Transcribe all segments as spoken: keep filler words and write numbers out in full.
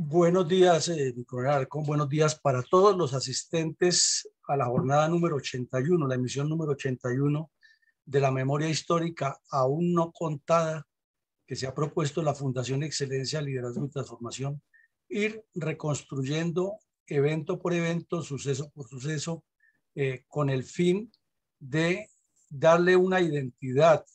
Buenos días, eh, mi coronel Alarcón. Buenos días para todos los asistentes a la jornada número ochenta y uno, la emisión número ochenta y uno de la memoria histórica aún no contada que se ha propuesto la Fundación Excelencia, Liderazgo y Transformación, ir reconstruyendo evento por evento, suceso por suceso, eh, con el fin de darle una identidad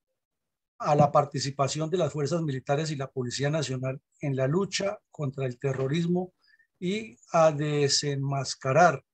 a la participación de las fuerzas militares y la Policía Nacional en la lucha contra el terrorismo y a desenmascarar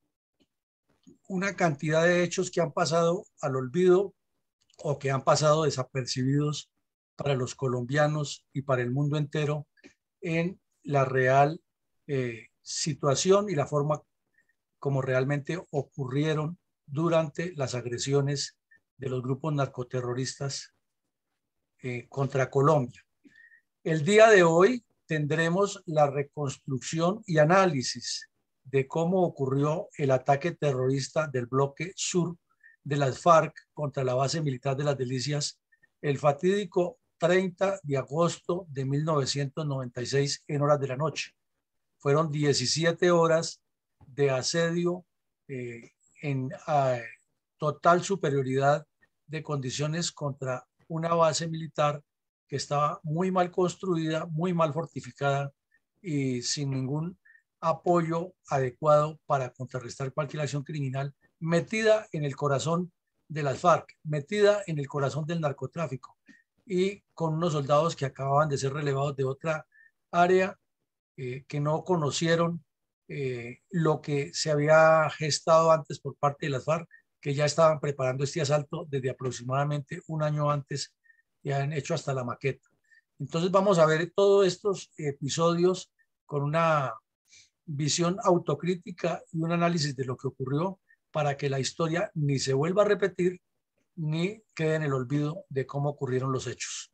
una cantidad de hechos que han pasado al olvido o que han pasado desapercibidos para los colombianos y para el mundo entero en la real eh, situación y la forma como realmente ocurrieron durante las agresiones de los grupos narcoterroristas eh, contra Colombia. El día de hoy tendremos la reconstrucción y análisis de cómo ocurrió el ataque terrorista del bloque sur de las FARC contra la base militar de Las Delicias el fatídico treinta de agosto de mil novecientos noventa y seis en horas de la noche. Fueron diecisiete horas de asedio eh, en eh, total superioridad de condiciones contra una base militar que estaba muy mal construida, muy mal fortificada y sin ningún apoyo adecuado para contrarrestar cualquier acción criminal, metida en el corazón de las FARC, metida en el corazón del narcotráfico y con unos soldados que acababan de ser relevados de otra área, eh, que no conocieron eh, lo que se había gestado antes por parte de las FARC, que ya estaban preparando este asalto desde aproximadamente un año antes y han hecho hasta la maqueta. Entonces vamos a ver todos estos episodios con una visión autocrítica y un análisis de lo que ocurrió para que la historia ni se vuelva a repetir ni quede en el olvido de cómo ocurrieron los hechos.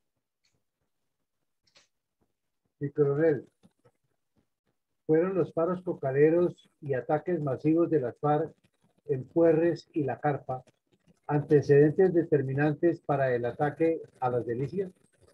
Mi coronel, fueron los paros cocaleros y ataques masivos de las FARC en Puerres y La Carpa antecedentes determinantes para el ataque a Las Delicias.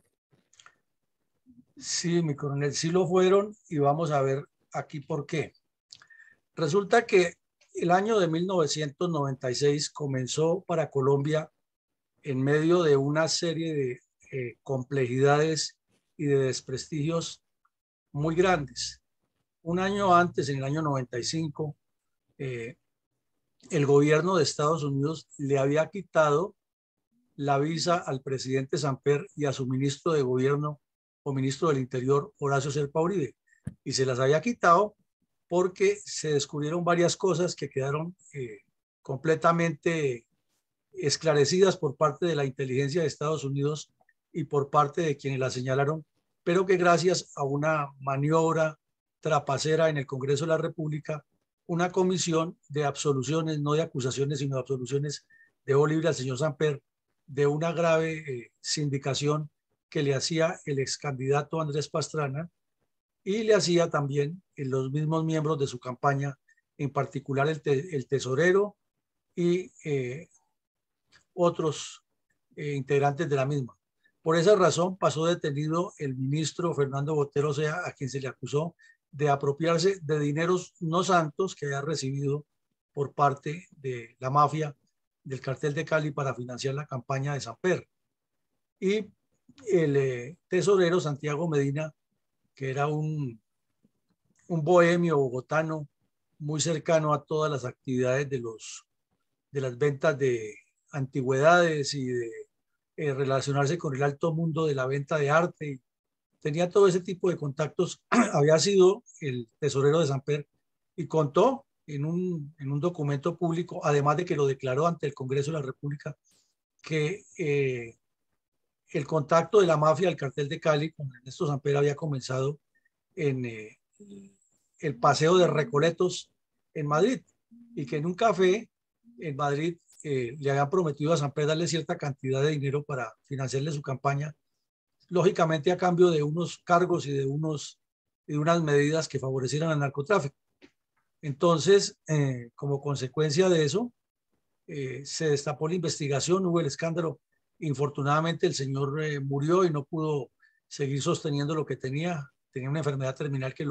Sí, mi coronel, sí lo fueron y vamos a ver aquí por qué. Resulta que el año de mil novecientos noventa y seis comenzó para Colombia en medio de una serie de eh, complejidades y de desprestigios muy grandes. Un año antes, en el año noventa y cinco, eh, el gobierno de Estados Unidos le había quitado la visa al presidente Samper y a su ministro de gobierno o ministro del Interior, Horacio Serpa Uribe, y se las había quitado porque se descubrieron varias cosas que quedaron eh, completamente esclarecidas por parte de la inteligencia de Estados Unidos y por parte de quienes la señalaron, pero que gracias a una maniobra trapacera en el Congreso de la República, una comisión de absoluciones, no de acusaciones, sino de absoluciones, dejó libre al señor Samper de una grave eh, sindicación que le hacía el ex candidato Andrés Pastrana y le hacía también en los mismos miembros de su campaña, en particular el, te, el tesorero y eh, otros eh, integrantes de la misma. Por esa razón pasó detenido el ministro Fernando Botero Sea, a quien se le acusó de apropiarse de dineros no santos que había recibido por parte de la mafia del cartel de Cali para financiar la campaña de Samper. Y el eh, tesorero Santiago Medina, que era un, un bohemio bogotano muy cercano a todas las actividades de, los, de las ventas de antigüedades y de eh, relacionarse con el alto mundo de la venta de arte. Tenía todo ese tipo de contactos. Había sido el tesorero de Samper y contó en un, en un documento público, además de que lo declaró ante el Congreso de la República, que eh, el contacto de la mafia del cartel de Cali con Ernesto Samper había comenzado en eh, el paseo de Recoletos en Madrid y que en un café en Madrid eh, le habían prometido a Samper darle cierta cantidad de dinero para financiarle su campaña, lógicamente a cambio de unos cargos y de, unos, de unas medidas que favorecieran al narcotráfico. Entonces, eh, como consecuencia de eso, eh, se destapó la investigación, hubo el escándalo. Infortunadamente el señor eh, murió y no pudo seguir sosteniendo lo que tenía. Tenía una enfermedad terminal que lo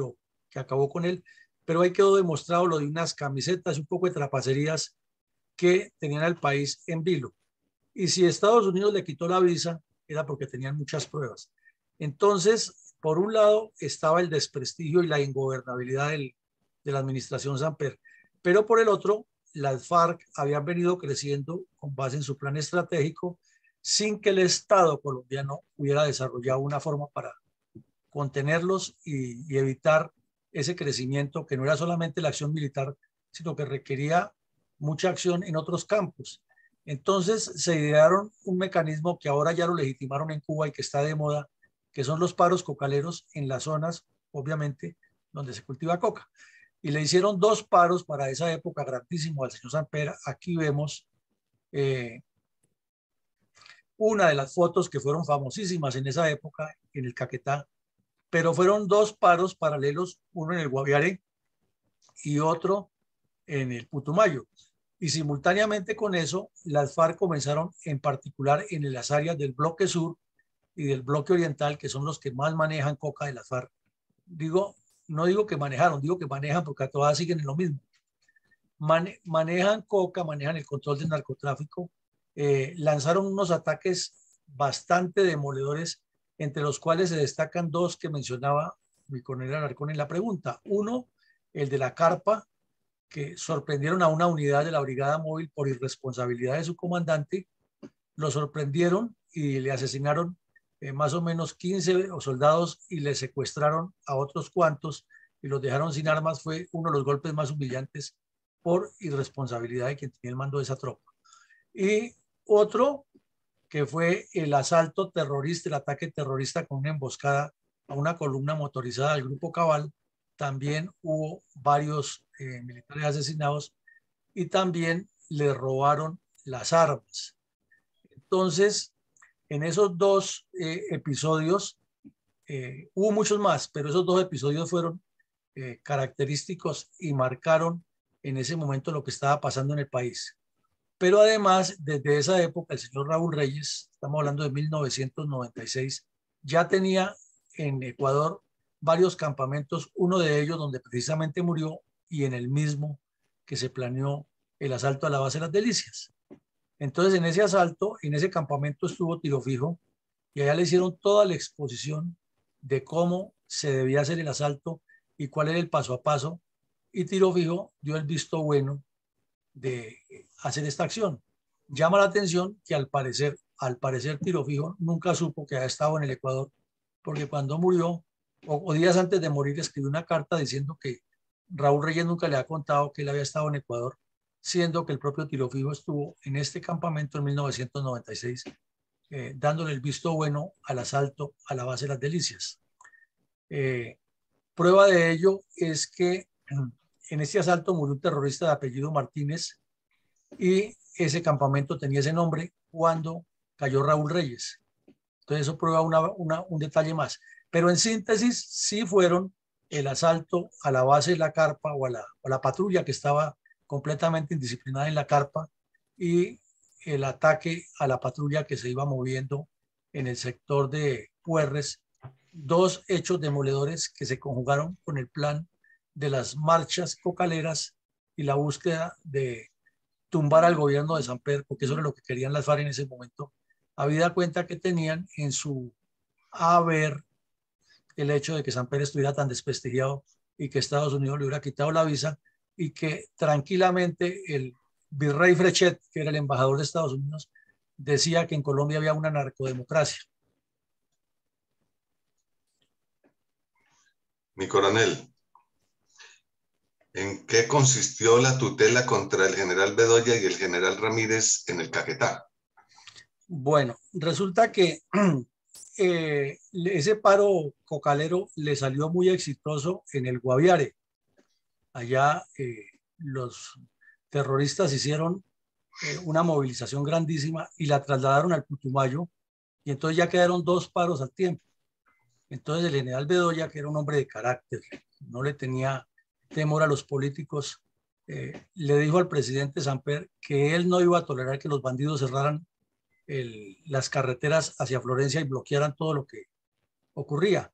que acabó con él, pero ahí quedó demostrado lo de unas camisetas y un poco de trapacerías que tenían al país en vilo. Y si Estados Unidos le quitó la visa, era porque tenían muchas pruebas. Entonces, por un lado, estaba el desprestigio y la ingobernabilidad del, de la administración Samper, pero por el otro, las FARC habían venido creciendo con base en su plan estratégico sin que el Estado colombiano hubiera desarrollado una forma para contenerlos y, y evitar ese crecimiento que no era solamente la acción militar, sino que requería mucha acción en otros campos. Entonces se idearon un mecanismo que ahora ya lo legitimaron en Cuba y que está de moda, que son los paros cocaleros en las zonas, obviamente, donde se cultiva coca. Y le hicieron dos paros para esa época grandísimo al señor Samper. Aquí vemos eh, una de las fotos que fueron famosísimas en esa época en el Caquetá, pero fueron dos paros paralelos, uno en el Guaviare y otro en el Putumayo. Y simultáneamente con eso, las FARC comenzaron en particular en las áreas del bloque sur y del bloque oriental, que son los que más manejan coca de las FARC. Digo, no digo que manejaron, digo que manejan porque todas siguen en lo mismo. Mane manejan coca, manejan el control del narcotráfico, eh, lanzaron unos ataques bastante demoledores, entre los cuales se destacan dos que mencionaba mi coronel Alarcón en la pregunta. Uno, el de la carpa, que sorprendieron a una unidad de la brigada móvil por irresponsabilidad de su comandante, lo sorprendieron y le asesinaron eh, más o menos quince soldados y le secuestraron a otros cuantos y los dejaron sin armas. Fue uno de los golpes más humillantes por irresponsabilidad de quien tenía el mando de esa tropa. Y otro que fue el asalto terrorista, el ataque terrorista con una emboscada a una columna motorizada del Grupo Cabal. También hubo varios eh, militares asesinados y también le robaron las armas. Entonces, en esos dos eh, episodios, eh, hubo muchos más, pero esos dos episodios fueron eh, característicos y marcaron en ese momento lo que estaba pasando en el país. Pero además, desde esa época, el señor Raúl Reyes, estamos hablando de mil novecientos noventa y seis, ya tenía en Ecuador varios campamentos, uno de ellos donde precisamente murió y en el mismo que se planeó el asalto a la base de las Delicias. Entonces, en ese asalto, en ese campamento estuvo Tiro Fijo y allá le hicieron toda la exposición de cómo se debía hacer el asalto y cuál era el paso a paso. Y Tiro Fijo dio el visto bueno de hacer esta acción. Llama la atención que al parecer, al parecer Tiro Fijo nunca supo que había estado en el Ecuador, porque cuando murió, o, o días antes de morir, escribió una carta diciendo que Raúl Reyes nunca le ha contado que él había estado en Ecuador, siendo que el propio Tiro Fijo estuvo en este campamento en mil novecientos noventa y seis, eh, dándole el visto bueno al asalto a la base de las Delicias. Eh, prueba de ello es que en este asalto murió un terrorista de apellido Martínez y ese campamento tenía ese nombre cuando cayó Raúl Reyes. Entonces eso prueba una, una, un detalle más. Pero en síntesis, sí fueron el asalto a la base de la carpa o a la, a la patrulla que estaba completamente indisciplinada en la carpa y el ataque a la patrulla que se iba moviendo en el sector de Puerres. Dos hechos demoledores que se conjugaron con el plan de las marchas cocaleras y la búsqueda de tumbar al gobierno de Samper, porque eso era lo que querían las FARC en ese momento, habida cuenta que tenían en su haber el hecho de que Samper estuviera tan desprestigiado y que Estados Unidos le hubiera quitado la visa y que tranquilamente el virrey Frechet, que era el embajador de Estados Unidos, decía que en Colombia había una narcodemocracia. Mi coronel, ¿en qué consistió la tutela contra el general Bedoya y el general Ramírez en el Caquetá? Bueno, resulta que eh, ese paro cocalero le salió muy exitoso en el Guaviare. Allá eh, los terroristas hicieron eh, una movilización grandísima y la trasladaron al Putumayo y entonces ya quedaron dos paros al tiempo. Entonces el general Bedoya, que era un hombre de carácter, no le tenía temor a los políticos, eh, le dijo al presidente Samper que él no iba a tolerar que los bandidos cerraran el, las carreteras hacia Florencia y bloquearan todo lo que ocurría.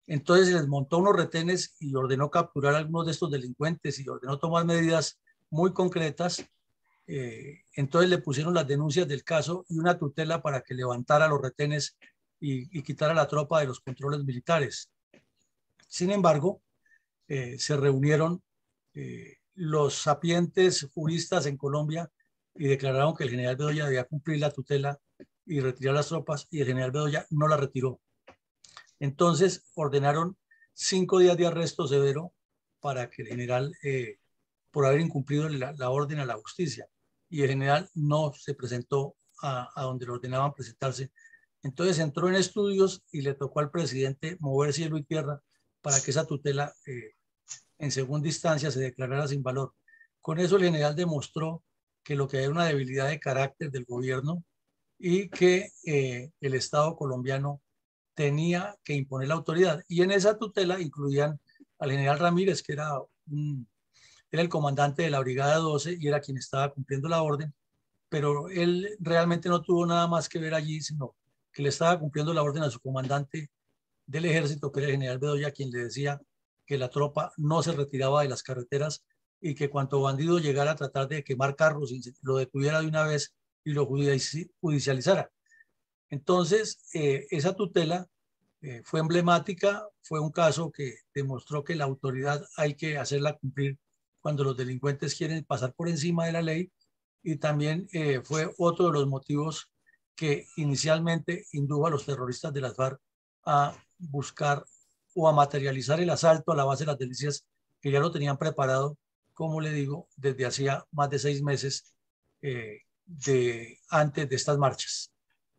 Entonces les montó unos retenes y ordenó capturar a algunos de estos delincuentes y ordenó tomar medidas muy concretas. Eh, entonces le pusieron las denuncias del caso y una tutela para que levantara los retenes y, y quitara a la tropa de los controles militares. Sin embargo, eh, se reunieron eh, los sapientes juristas en Colombia y declararon que el general Bedoya debía cumplir la tutela y retirar las tropas, y el general Bedoya no la retiró. Entonces ordenaron cinco días de arresto severo para que el general, eh, por haber incumplido la, la orden a la justicia, y el general no se presentó a, a donde le ordenaban presentarse. Entonces entró en estudios y le tocó al presidente mover cielo y tierra para que esa tutela eh, en segunda instancia se declarara sin valor. Con eso el general demostró que lo que hay una debilidad de carácter del gobierno y que eh, el Estado colombiano tenía que imponer la autoridad. Y en esa tutela incluían al general Ramírez, que era, un, era el comandante de la Brigada doce y era quien estaba cumpliendo la orden, pero él realmente no tuvo nada más que ver allí, sino que le estaba cumpliendo la orden a su comandante del ejército, que era el general Bedoya, quien le decía que la tropa no se retiraba de las carreteras y que cuanto bandido llegara a tratar de quemar carros, lo detuviera de una vez y lo judicializara. Entonces, eh, esa tutela eh, fue emblemática, fue un caso que demostró que la autoridad hay que hacerla cumplir cuando los delincuentes quieren pasar por encima de la ley, y también eh, fue otro de los motivos que inicialmente indujo a los terroristas de las FARC a buscar o a materializar el asalto a la base de las Delicias, que ya lo tenían preparado, como le digo, desde hacía más de seis meses eh, de, antes de estas marchas.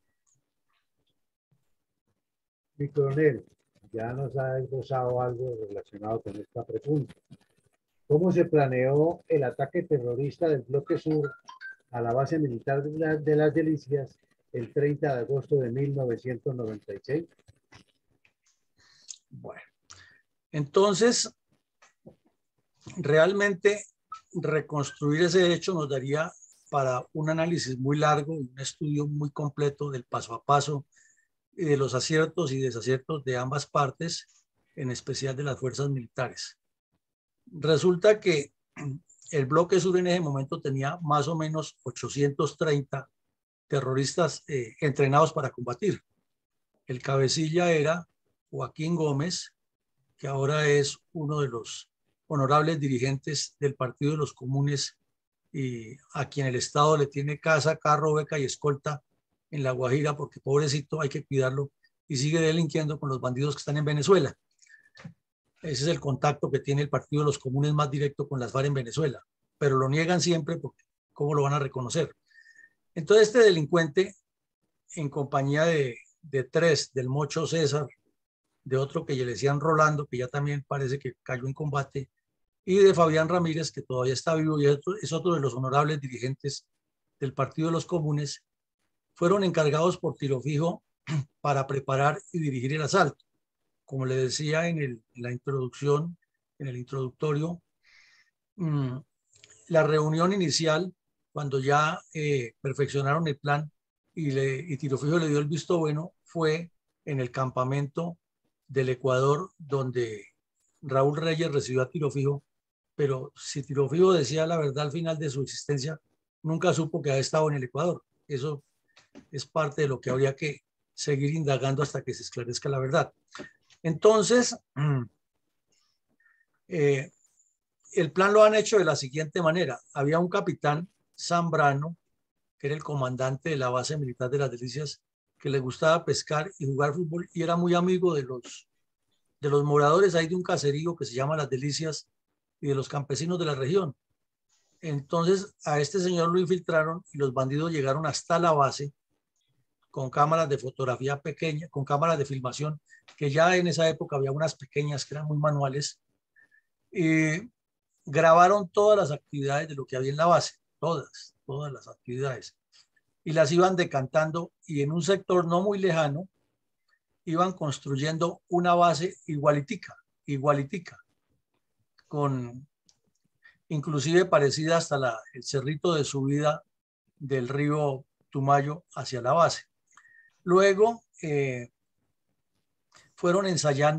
Mi coronel, ya nos ha esbozado algo relacionado con esta pregunta. ¿Cómo se planeó el ataque terrorista del Bloque Sur a la base militar de, la, de las Delicias el treinta de agosto de mil novecientos noventa y seis? Bueno, entonces, realmente reconstruir ese hecho nos daría para un análisis muy largo y un estudio muy completo del paso a paso y de los aciertos y desaciertos de ambas partes, en especial de las fuerzas militares. Resulta que el Bloque Sur en ese momento tenía más o menos ochocientos treinta terroristas eh, entrenados para combatir. El cabecilla era Joaquín Gómez, que ahora es uno de los honorables dirigentes del Partido de los Comunes y a quien el Estado le tiene casa, carro, beca y escolta en La Guajira, porque pobrecito hay que cuidarlo y sigue delinquiendo con los bandidos que están en Venezuela. Ese es el contacto que tiene el Partido de los Comunes más directo con las FARC en Venezuela, pero lo niegan siempre porque ¿cómo lo van a reconocer? Entonces este delincuente, en compañía de, de tres, del Mocho César, de otro que le decían Rolando, que ya también parece que cayó en combate, y de Fabián Ramírez, que todavía está vivo y es otro de los honorables dirigentes del Partido de los Comunes, fueron encargados por Tiro Fijo para preparar y dirigir el asalto. Como le decía en, el, en la introducción, en el introductorio, mmm, la reunión inicial, cuando ya eh, perfeccionaron el plan y, le, y Tiro Fijo le dio el visto bueno, fue en el campamento del Ecuador, donde Raúl Reyes recibió a Tiro Fijo, pero si Tiro Fijo decía la verdad al final de su existencia, nunca supo que había estado en el Ecuador. Eso es parte de lo que habría que seguir indagando hasta que se esclarezca la verdad. Entonces, eh, el plan lo han hecho de la siguiente manera. Había un capitán, Zambrano, que era el comandante de la base militar de las Delicias, que le gustaba pescar y jugar fútbol y era muy amigo de los, de los moradores ahí de un caserío que se llama Las Delicias y de los campesinos de la región. Entonces a este señor lo infiltraron y los bandidos llegaron hasta la base con cámaras de fotografía pequeña, con cámaras de filmación, que ya en esa época había unas pequeñas que eran muy manuales, y grabaron todas las actividades de lo que había en la base, todas, todas las actividades, y las iban decantando, y en un sector no muy lejano iban construyendo una base igualitica, igualitica, con inclusive parecida hasta la, el cerrito de subida del río Tumayo hacia la base. Luego eh, fueron ensayando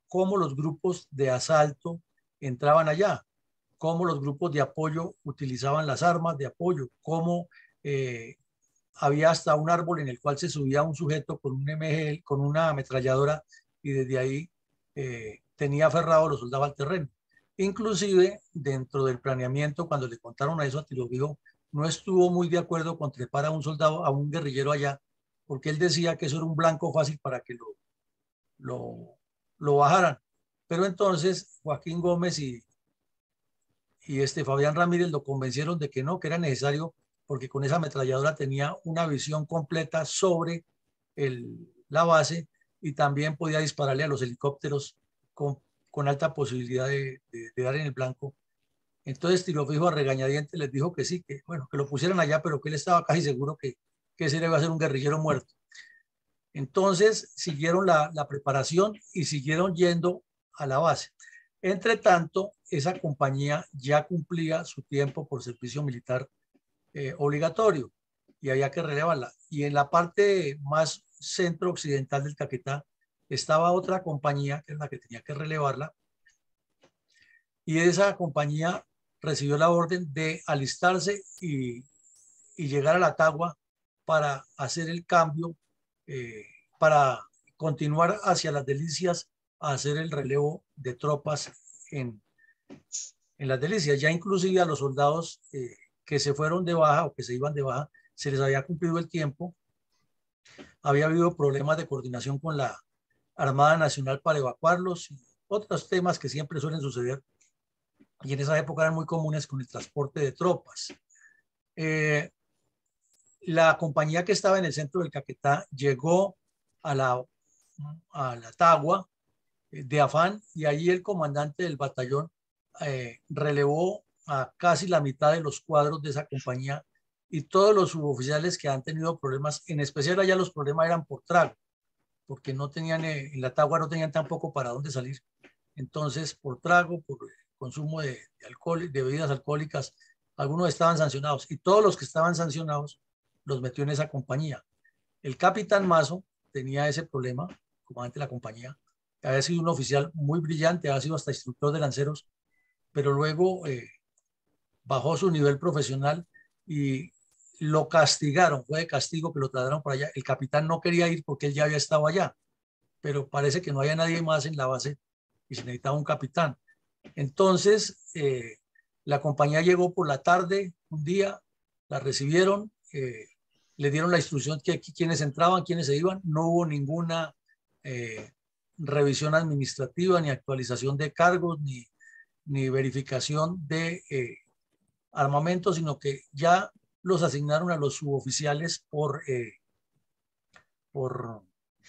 cómo los grupos de asalto entraban allá, cómo los grupos de apoyo utilizaban las armas de apoyo, cómo eh, había hasta un árbol en el cual se subía un sujeto con un M G L, con una ametralladora, y desde ahí eh, tenía aferrado a los soldados al terreno. Inclusive, dentro del planeamiento, cuando le contaron a eso a Tirofijo, no estuvo muy de acuerdo con trepar a un soldado, a un guerrillero allá, porque él decía que eso era un blanco fácil para que lo, lo, lo bajaran. Pero entonces Joaquín Gómez y, y este Fabián Ramírez lo convencieron de que no, que era necesario, porque con esa ametralladora tenía una visión completa sobre el, la base, y también podía dispararle a los helicópteros con, con alta posibilidad de, de, de dar en el blanco. Entonces Tirofijo a regañadientes les dijo que sí, que bueno, que lo pusieran allá, pero que él estaba casi seguro que, que ese iba a ser un guerrillero muerto. Entonces siguieron la, la preparación y siguieron yendo a la base. Entre tanto, esa compañía ya cumplía su tiempo por servicio militar eh, obligatorio y había que relevarla. Y en la parte más centro-occidental del Caquetá estaba otra compañía, que es la que tenía que relevarla, y esa compañía recibió la orden de alistarse y, y llegar a la Tagua para hacer el cambio, eh, para continuar hacia las Delicias a hacer el relevo de tropas en, en las Delicias. Ya inclusive a los soldados eh, que se fueron de baja o que se iban de baja, se les había cumplido el tiempo. Había habido problemas de coordinación con la Armada Nacional para evacuarlos y otros temas que siempre suelen suceder, y en esa época eran muy comunes con el transporte de tropas. Eh, la compañía que estaba en el centro del Caquetá llegó a la, a la Tagua eh, de afán, y allí el comandante del batallón eh, relevó a casi la mitad de los cuadros de esa compañía, y todos los suboficiales que han tenido problemas, en especial allá los problemas eran por trago, porque no tenían, eh, en la Tagua no tenían tampoco para dónde salir. Entonces, por trago, por consumo de, de alcohol, de bebidas alcohólicas, algunos estaban sancionados, y todos los que estaban sancionados los metió en esa compañía. El capitán Mazo tenía ese problema, comandante de la compañía, había sido un oficial muy brillante, había sido hasta instructor de lanceros, pero luego eh, bajó su nivel profesional y lo castigaron, fue de castigo que lo trasladaron por allá. El capitán no quería ir porque él ya había estado allá, pero parece que no había nadie más en la base y se necesitaba un capitán. Entonces, eh, la compañía llegó por la tarde, un día, la recibieron, eh, le dieron la instrucción que quienes entraban, quienes se iban, no hubo ninguna eh, revisión administrativa, ni actualización de cargos, ni, ni verificación de eh, armamento, sino que ya los asignaron a los suboficiales por, eh, por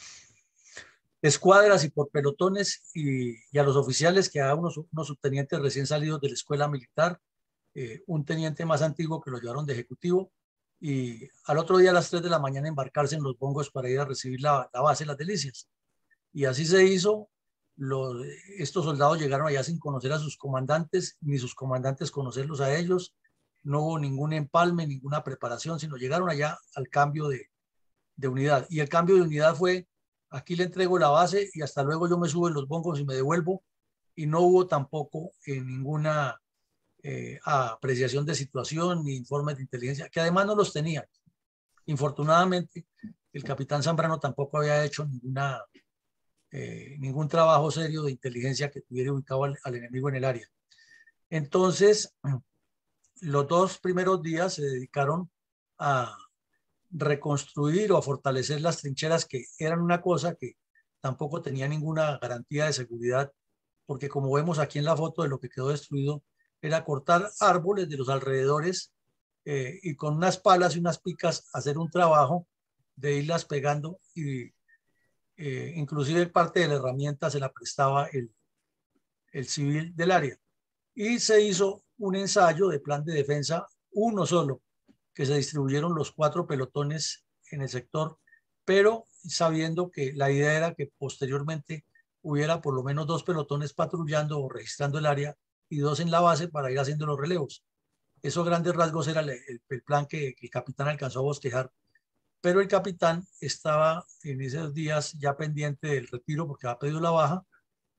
escuadras y por pelotones, y, y a los oficiales, que a unos, unos subtenientes recién salidos de la escuela militar, eh, un teniente más antiguo que lo llevaron de ejecutivo, y al otro día a las tres de la mañana embarcarse en los bongos para ir a recibir la, la base de las Delicias. Y así se hizo. Los, estos soldados llegaron allá sin conocer a sus comandantes, ni sus comandantes conocerlos a ellos. No hubo ningún empalme, ninguna preparación, sino llegaron allá al cambio de, de unidad. Y el cambio de unidad fue: aquí le entrego la base y hasta luego, yo me subo en los bongos y me devuelvo. Y no hubo tampoco eh, ninguna eh, apreciación de situación ni informes de inteligencia, que además no los tenían. Infortunadamente, el capitán Zambrano tampoco había hecho ninguna, eh, ningún trabajo serio de inteligencia que tuviera ubicado al, al enemigo en el área. Entonces, los dos primeros días se dedicaron a reconstruir o a fortalecer las trincheras, que eran una cosa que tampoco tenía ninguna garantía de seguridad, porque como vemos aquí en la foto de lo que quedó destruido, era cortar árboles de los alrededores eh, y con unas palas y unas picas hacer un trabajo de irlas pegando, y eh, inclusive parte de la herramienta se la prestaba el, el civil del área. Y se hizo un ensayo de plan de defensa, uno solo, que se distribuyeron los cuatro pelotones en el sector, pero sabiendo que la idea era que posteriormente hubiera por lo menos dos pelotones patrullando o registrando el área y dos en la base para ir haciendo los relevos. Esos grandes rasgos era el, el, el plan que, que el capitán alcanzó a bosquejar, pero el capitán estaba en esos días ya pendiente del retiro porque había pedido la baja,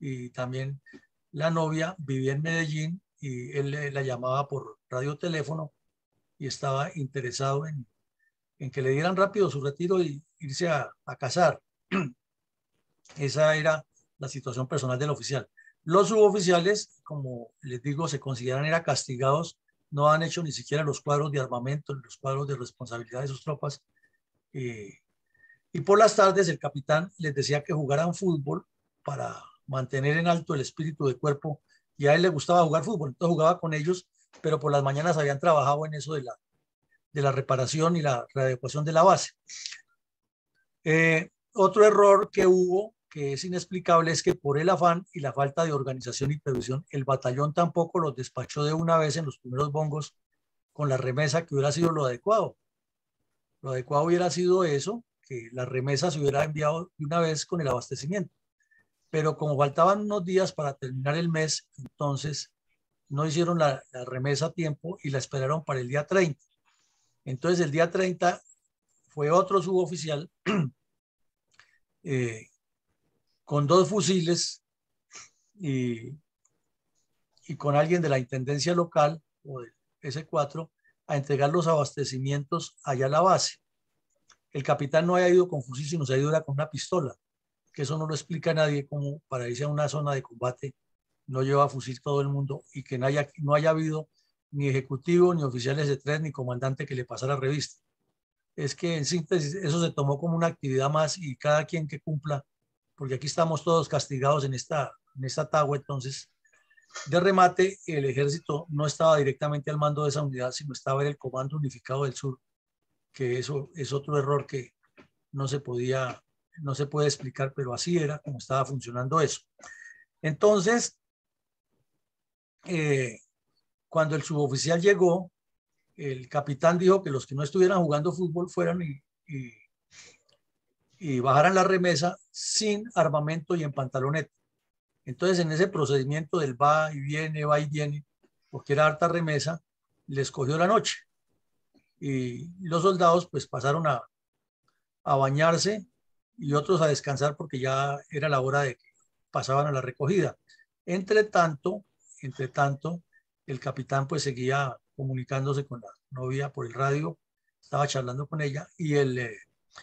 y también la novia vivía en Medellín y él le- la llamaba por radioteléfono y estaba interesado en, en que le dieran rápido su retiro y irse a, a casar. Esa era la situación personal del oficial. Los suboficiales, como les digo, se consideran era castigados, no han hecho ni siquiera los cuadros de armamento, los cuadros de responsabilidad de sus tropas. eh, y por las tardes el capitán les decía que jugaran fútbol para mantener en alto el espíritu de cuerpo, y a él le gustaba jugar fútbol, entonces jugaba con ellos, pero por las mañanas habían trabajado en eso de la, de la reparación y la readecuación de la base. Eh, otro error que hubo, que es inexplicable, es que por el afán y la falta de organización y previsión, el batallón tampoco los despachó de una vez en los primeros bongos con la remesa, que hubiera sido lo adecuado. Lo adecuado hubiera sido eso, que la remesa se hubiera enviado de una vez con el abastecimiento. Pero como faltaban unos días para terminar el mes, entonces no hicieron la, la remesa a tiempo y la esperaron para el día treinta. Entonces el día treinta fue otro suboficial eh, con dos fusiles y, y con alguien de la intendencia local o del ese cuatro a entregar los abastecimientos allá a la base. El capitán no haya ido con fusil, sino se ha ido con una pistola, que eso no lo explica nadie, como para irse a una zona de combate no lleva fusil todo el mundo y que no haya, no haya habido ni ejecutivo, ni oficiales de tren, ni comandante que le pasara revista. Es que en síntesis eso se tomó como una actividad más y cada quien que cumpla, porque aquí estamos todos castigados en esta, en esta tagua. Entonces, de remate, el ejército no estaba directamente al mando de esa unidad, sino estaba en el Comando Unificado del Sur, que eso es otro error que no se podía, no se puede explicar, pero así era como estaba funcionando eso. Entonces, eh, cuando el suboficial llegó, el capitán dijo que los que no estuvieran jugando fútbol fueran y, y, y bajaran la remesa sin armamento y en pantaloneta. Entonces, en ese procedimiento del va y viene, va y viene, porque era harta remesa, les cogió la noche. Y los soldados pues pasaron a, a bañarse y otros a descansar porque ya era la hora de que pasaban a la recogida. Entre tanto, entre tanto, el capitán pues seguía comunicándose con la novia por el radio, estaba charlando con ella y el, eh,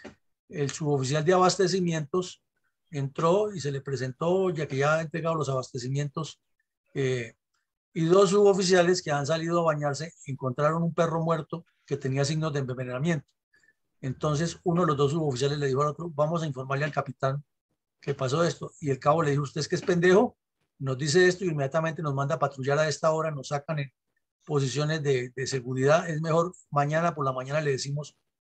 el suboficial de abastecimientos entró y se le presentó, ya que ya ha entregado los abastecimientos, eh, y dos suboficiales que han salido a bañarse encontraron un perro muerto que tenía signos de envenenamiento. Entonces uno de los dos suboficiales le dijo al otro, vamos a informarle al capitán que pasó esto. Y el cabo le dijo, usted es que es pendejo, nos dice esto y inmediatamente nos manda a patrullar a esta hora, nos sacan en posiciones de, de seguridad. Es mejor mañana por la mañana le decimos.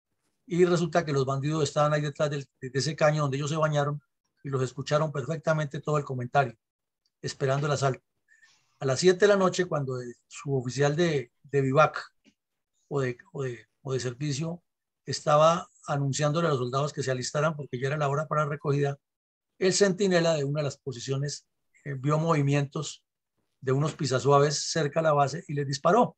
Y resulta que los bandidos estaban ahí detrás del, de ese caño donde ellos se bañaron y los escucharon perfectamente todo el comentario, esperando el asalto. A las siete de la noche, cuando el suboficial de, de vivac o de, o, de, o de servicio estaba anunciándole a los soldados que se alistaran porque ya era la hora para la recogida, el centinela de una de las posiciones eh, vio movimientos de unos pisasuaves cerca a la base y les disparó.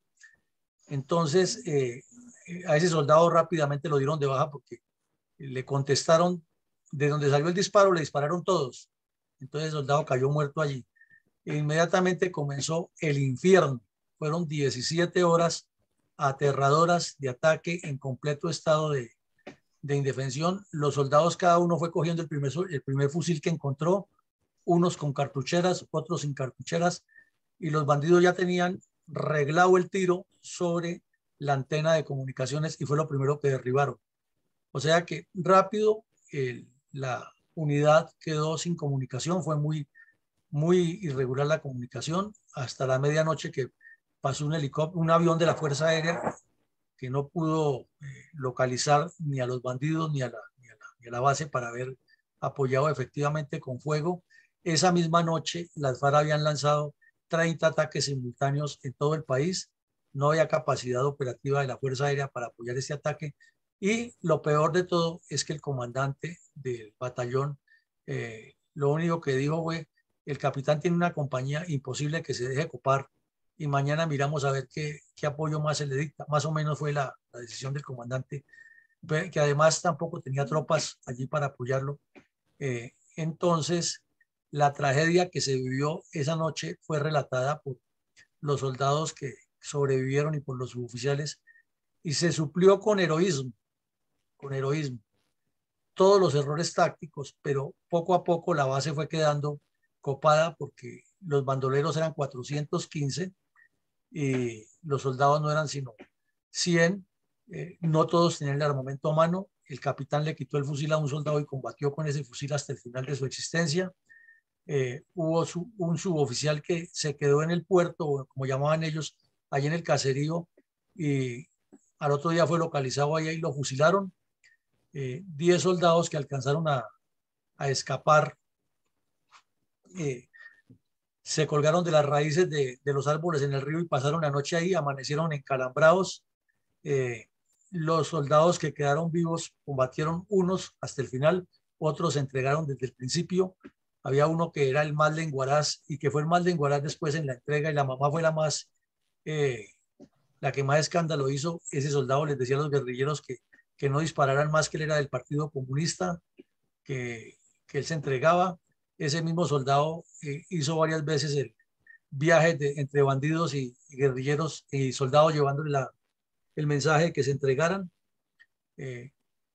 Entonces, eh, a ese soldado rápidamente lo dieron de baja porque le contestaron de donde salió el disparo, le dispararon todos. Entonces el soldado cayó muerto allí. E inmediatamente comenzó el infierno. Fueron diecisiete horas aterradoras de ataque en completo estado de, de indefensión. Los soldados, cada uno fue cogiendo el primer, el primer fusil que encontró, unos con cartucheras, otros sin cartucheras, y los bandidos ya tenían reglado el tiro sobre la antena de comunicaciones y fue lo primero que derribaron. O sea que rápido eh, la unidad quedó sin comunicación, fue muy, muy irregular la comunicación hasta la medianoche que pasó un helicóptero, un avión de la Fuerza Aérea que no pudo eh, localizar ni a los bandidos ni a, la, ni, a la, ni a la base para haber apoyado efectivamente con fuego. Esa misma noche las FARC habían lanzado treinta ataques simultáneos en todo el país. No había capacidad operativa de la Fuerza Aérea para apoyar este ataque. Y lo peor de todo es que el comandante del batallón, eh, lo único que dijo fue, el capitán tiene una compañía, imposible que se deje copar y mañana miramos a ver qué, qué apoyo más se le dicta. Más o menos fue la, la decisión del comandante, que además tampoco tenía tropas allí para apoyarlo. Eh, entonces, La tragedia que se vivió esa noche fue relatada por los soldados que sobrevivieron y por los suboficiales, y se suplió con heroísmo, con heroísmo, todos los errores tácticos, pero poco a poco la base fue quedando copada porque los bandoleros eran cuatrocientos quince y los soldados no eran sino cien, eh, no todos tenían el armamento a mano. El capitán le quitó el fusil a un soldado y combatió con ese fusil hasta el final de su existencia. Eh, hubo su, un suboficial que se quedó en el puerto, como llamaban ellos, allí en el caserío, y al otro día fue localizado allá y lo fusilaron. Eh, diez soldados que alcanzaron a, a escapar eh, se colgaron de las raíces de, de, los árboles en el río y pasaron la noche ahí, amanecieron encalambrados. Eh, los soldados que quedaron vivos combatieron unos hasta el final, otros se entregaron desde el principio. Había uno que era el más lenguaraz y que fue el más lenguaraz después en la entrega, y la mamá fue la más, eh, la que más escándalo hizo. Ese soldado les decía a los guerrilleros que, que no dispararan más, que él era del Partido Comunista, que, que él se entregaba. Ese mismo soldado eh, hizo varias veces el viaje de, entre bandidos y, y guerrilleros y soldados, llevándole la, el mensaje de que se entregaran. Eh,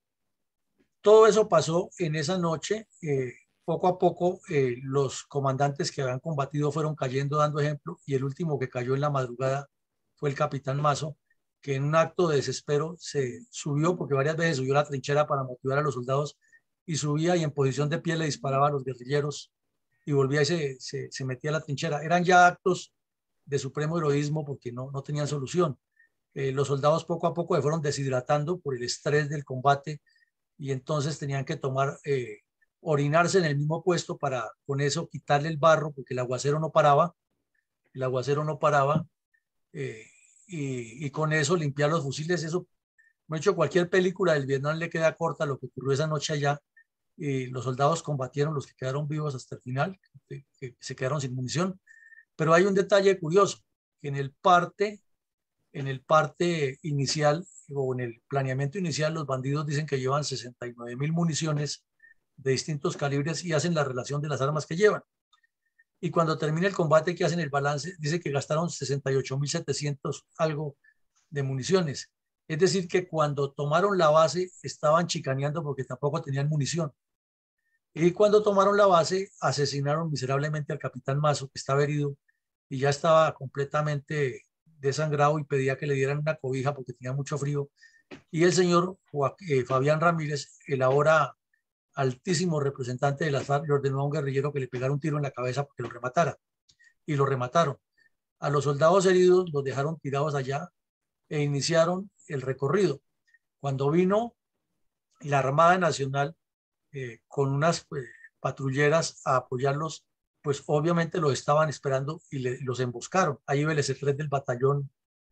todo eso pasó en esa noche. Eh, poco a poco eh, los comandantes que habían combatido fueron cayendo, dando ejemplo, y el último que cayó en la madrugada fue el capitán Mazo, que en un acto de desespero se subió, porque varias veces subió a la trinchera para motivar a los soldados, y subía y en posición de pie le disparaba a los guerrilleros y volvía y se, se, se metía a la trinchera. Eran ya actos de supremo heroísmo porque no, no tenían solución. Eh, los soldados poco a poco se fueron deshidratando por el estrés del combate, y entonces tenían que tomar, eh, orinarse en el mismo puesto para con eso quitarle el barro, porque el aguacero no paraba, el aguacero no paraba, eh, y, y con eso limpiar los fusiles. Eso, me he hecho cualquier película del Vietnam le queda corta lo que ocurrió esa noche allá. Y los soldados combatieron, los que quedaron vivos hasta el final, que, que se quedaron sin munición. Pero hay un detalle curioso, que en el parte, en el parte inicial o en el planeamiento inicial, los bandidos dicen que llevan sesenta y nueve mil municiones de distintos calibres y hacen la relación de las armas que llevan. Y cuando termina el combate, que hacen el balance, dice que gastaron sesenta y ocho mil setecientos algo de municiones. Es decir, que cuando tomaron la base estaban chicaneando porque tampoco tenían munición. Y cuando tomaron la base, asesinaron miserablemente al capitán Mazo, que estaba herido y ya estaba completamente desangrado, y pedía que le dieran una cobija porque tenía mucho frío. Y el señor eh, Fabián Ramírez, el ahora altísimo representante de las FARC, le ordenó a un guerrillero que le pegara un tiro en la cabeza porque lo rematara. Y lo remataron. A los soldados heridos los dejaron tirados allá e iniciaron el recorrido. Cuando vino la Armada Nacional eh, con unas pues, patrulleras a apoyarlos, pues obviamente los estaban esperando y le, los emboscaron. Ahí iba el S tres del batallón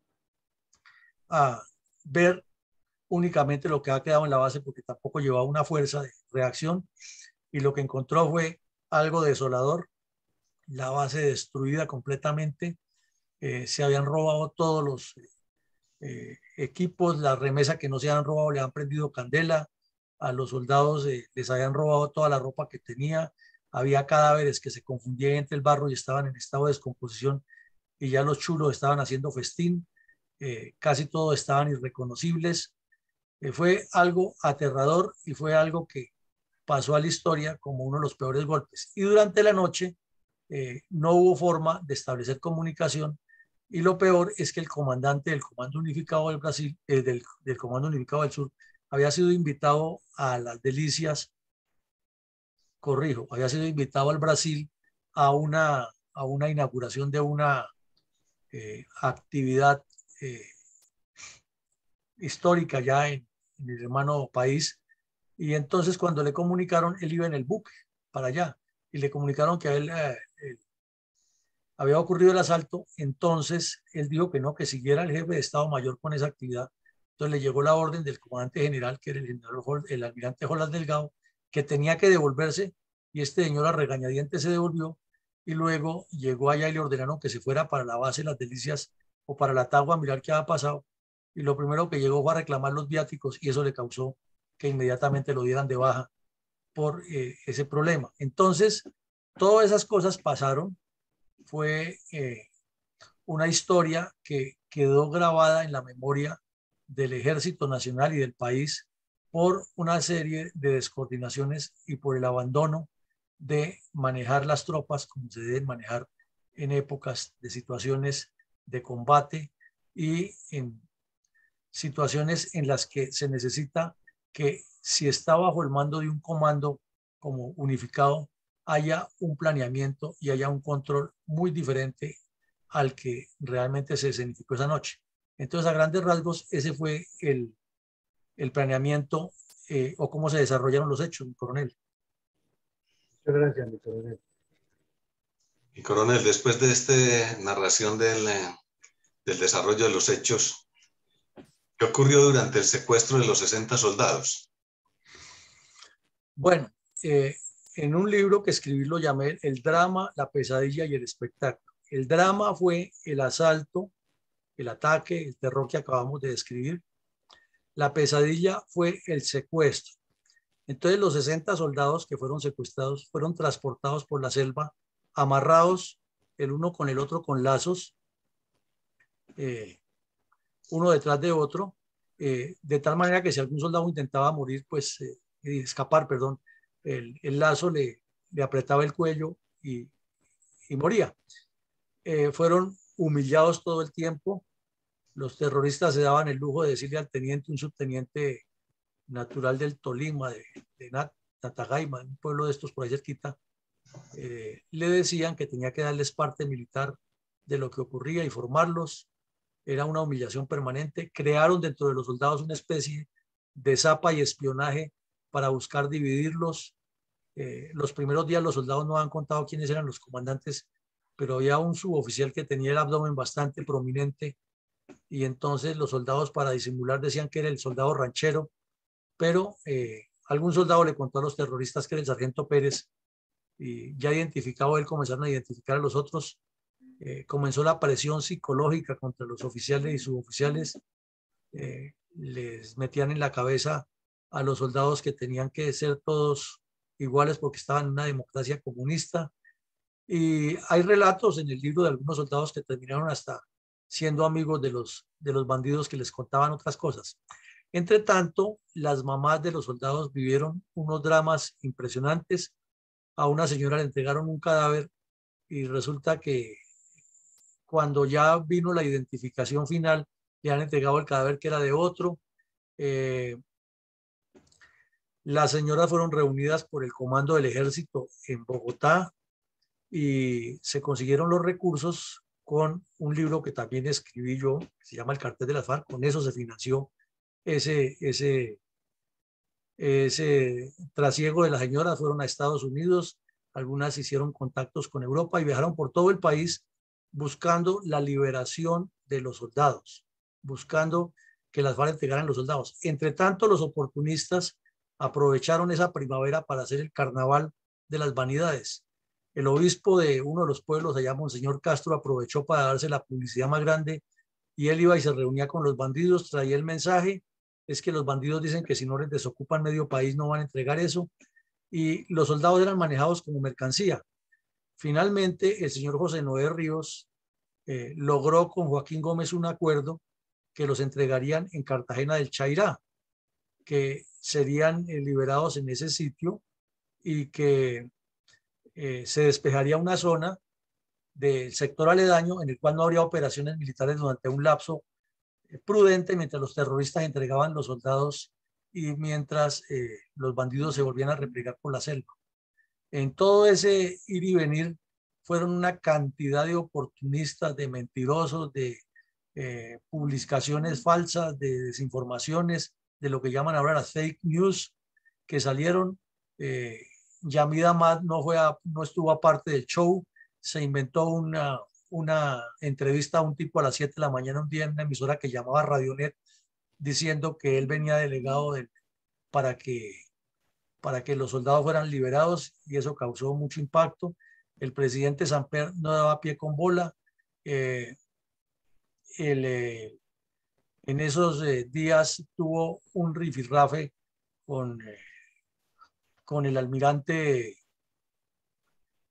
a ver únicamente lo que ha quedado en la base, porque tampoco llevaba una fuerza de reacción, y lo que encontró fue algo desolador: la base destruida completamente. Eh, se habían robado todos los eh, equipos, la remesa que no se habían robado le han prendido candela, a los soldados eh, les habían robado toda la ropa que tenía, había cadáveres que se confundían entre el barro y estaban en estado de descomposición, y ya los chulos estaban haciendo festín, eh, casi todos estaban irreconocibles. Eh, fue algo aterrador y fue algo que pasó a la historia como uno de los peores golpes. Y durante la noche eh, no hubo forma de establecer comunicación, y lo peor es que el comandante del Comando Unificado del Brasil, eh, del, del Comando Unificado del Sur, había sido invitado a las Delicias, corrijo, había sido invitado al Brasil a una, a una inauguración de una eh, actividad eh, histórica ya en, en el hermano país. Y entonces cuando le comunicaron, él iba en el buque para allá, y le comunicaron que a él eh, eh, había ocurrido el asalto. Entonces él dijo que no, que siguiera el jefe de Estado Mayor con esa actividad. Entonces le llegó la orden del comandante general, que era el, general, el almirante Jolas Delgado, que tenía que devolverse, y este señor a regañadientes se devolvió, y luego llegó allá y le ordenaron que se fuera para la base de Las Delicias o para la Tagua a mirar qué había pasado, y lo primero que llegó fue a reclamar los viáticos, y eso le causó que inmediatamente lo dieran de baja por eh, ese problema. Entonces Todas esas cosas pasaron. Fue eh, una historia que quedó grabada en la memoria del Ejército Nacional y del país por una serie de descoordinaciones y por el abandono de manejar las tropas como se deben manejar en épocas de situaciones de combate y en situaciones en las que se necesita que si está bajo el mando de un comando como unificado, haya un planeamiento y haya un control muy diferente al que realmente se escenificó esa noche. Entonces, a grandes rasgos, ese fue el, el planeamiento eh, o cómo se desarrollaron los hechos, mi coronel. Muchas gracias, mi coronel. Y coronel, después de esta narración del, eh, del desarrollo de los hechos, ¿qué ocurrió durante el secuestro de los sesenta soldados? Bueno, eh, en un libro que escribí lo llamé El drama, la pesadilla y el espectáculo. El drama fue el asalto, el ataque, el terror que acabamos de describir. La pesadilla fue el secuestro. Entonces los sesenta soldados que fueron secuestrados fueron transportados por la selva, amarrados el uno con el otro con lazos, eh, uno detrás de otro, eh, de tal manera que si algún soldado intentaba morir, pues eh, escapar, perdón, el, el lazo le, le, apretaba el cuello y, y moría. Eh, fueron humillados todo el tiempo. Los terroristas se daban el lujo de decirle al teniente, un subteniente natural del Tolima, de, de Nat, Natagaima, un pueblo de estos por ahí cerquita, eh, le decían que tenía que darles parte militar de lo que ocurría y formarlos. Era una humillación permanente. Crearon dentro de los soldados una especie de zapa y espionaje para buscar dividirlos. Eh, los primeros días los soldados no han contado quiénes eran los comandantes, pero había un suboficial que tenía el abdomen bastante prominente y entonces los soldados para disimular decían que era el soldado ranchero, pero eh, algún soldado le contó a los terroristas que era el sargento Pérez y ya identificado él, comenzaron a identificar a los otros. Eh, comenzó la presión psicológica contra los oficiales y suboficiales. Eh, les metían en la cabeza a los soldados que tenían que ser todos iguales porque estaban en una democracia comunista. Y hay relatos en el libro de algunos soldados que terminaron hasta siendo amigos de los, de los bandidos que les contaban otras cosas. Entre tanto, las mamás de los soldados vivieron unos dramas impresionantes. A una señora le entregaron un cadáver y resulta que cuando ya vino la identificación final, le han entregado el cadáver que era de otro. Eh, las señoras fueron reunidas por el comando del ejército en Bogotá y se consiguieron los recursos con un libro que también escribí yo, que se llama El cartel de las FARC. Con eso se financió ese, ese, ese trasiego de las señoras. Fueron a Estados Unidos, algunas hicieron contactos con Europa y viajaron por todo el país buscando la liberación de los soldados, buscando que las FARC entregaran los soldados. Entre tanto, los oportunistas aprovecharon esa primavera para hacer el carnaval de las vanidades. El obispo de uno de los pueblos, se llama Monseñor Castro, aprovechó para darse la publicidad más grande y él iba y se reunía con los bandidos, traía el mensaje, es que los bandidos dicen que si no les desocupan medio país no van a entregar eso, y los soldados eran manejados como mercancía. Finalmente, el señor José Noé Ríos eh, logró con Joaquín Gómez un acuerdo que los entregarían en Cartagena del Chairá, que serían eh, liberados en ese sitio y que eh, se despejaría una zona del sector aledaño en el cual no habría operaciones militares durante un lapso eh, prudente mientras los terroristas entregaban los soldados y mientras eh, los bandidos se volvían a replegar por la selva. En todo ese ir y venir fueron una cantidad de oportunistas, de mentirosos, de eh, publicaciones falsas, de desinformaciones, de lo que llaman ahora las fake news que salieron. Eh, Yamid Amad no, fue a, no estuvo aparte del show, se inventó una, una entrevista a un tipo a las siete de la mañana un día en una emisora que llamaba Radionet diciendo que él venía delegado de, para que para que los soldados fueran liberados y eso causó mucho impacto. El presidente Samper no daba pie con bola. Eh, el, eh, en esos eh, días tuvo un rifirrafe con, eh, con el almirante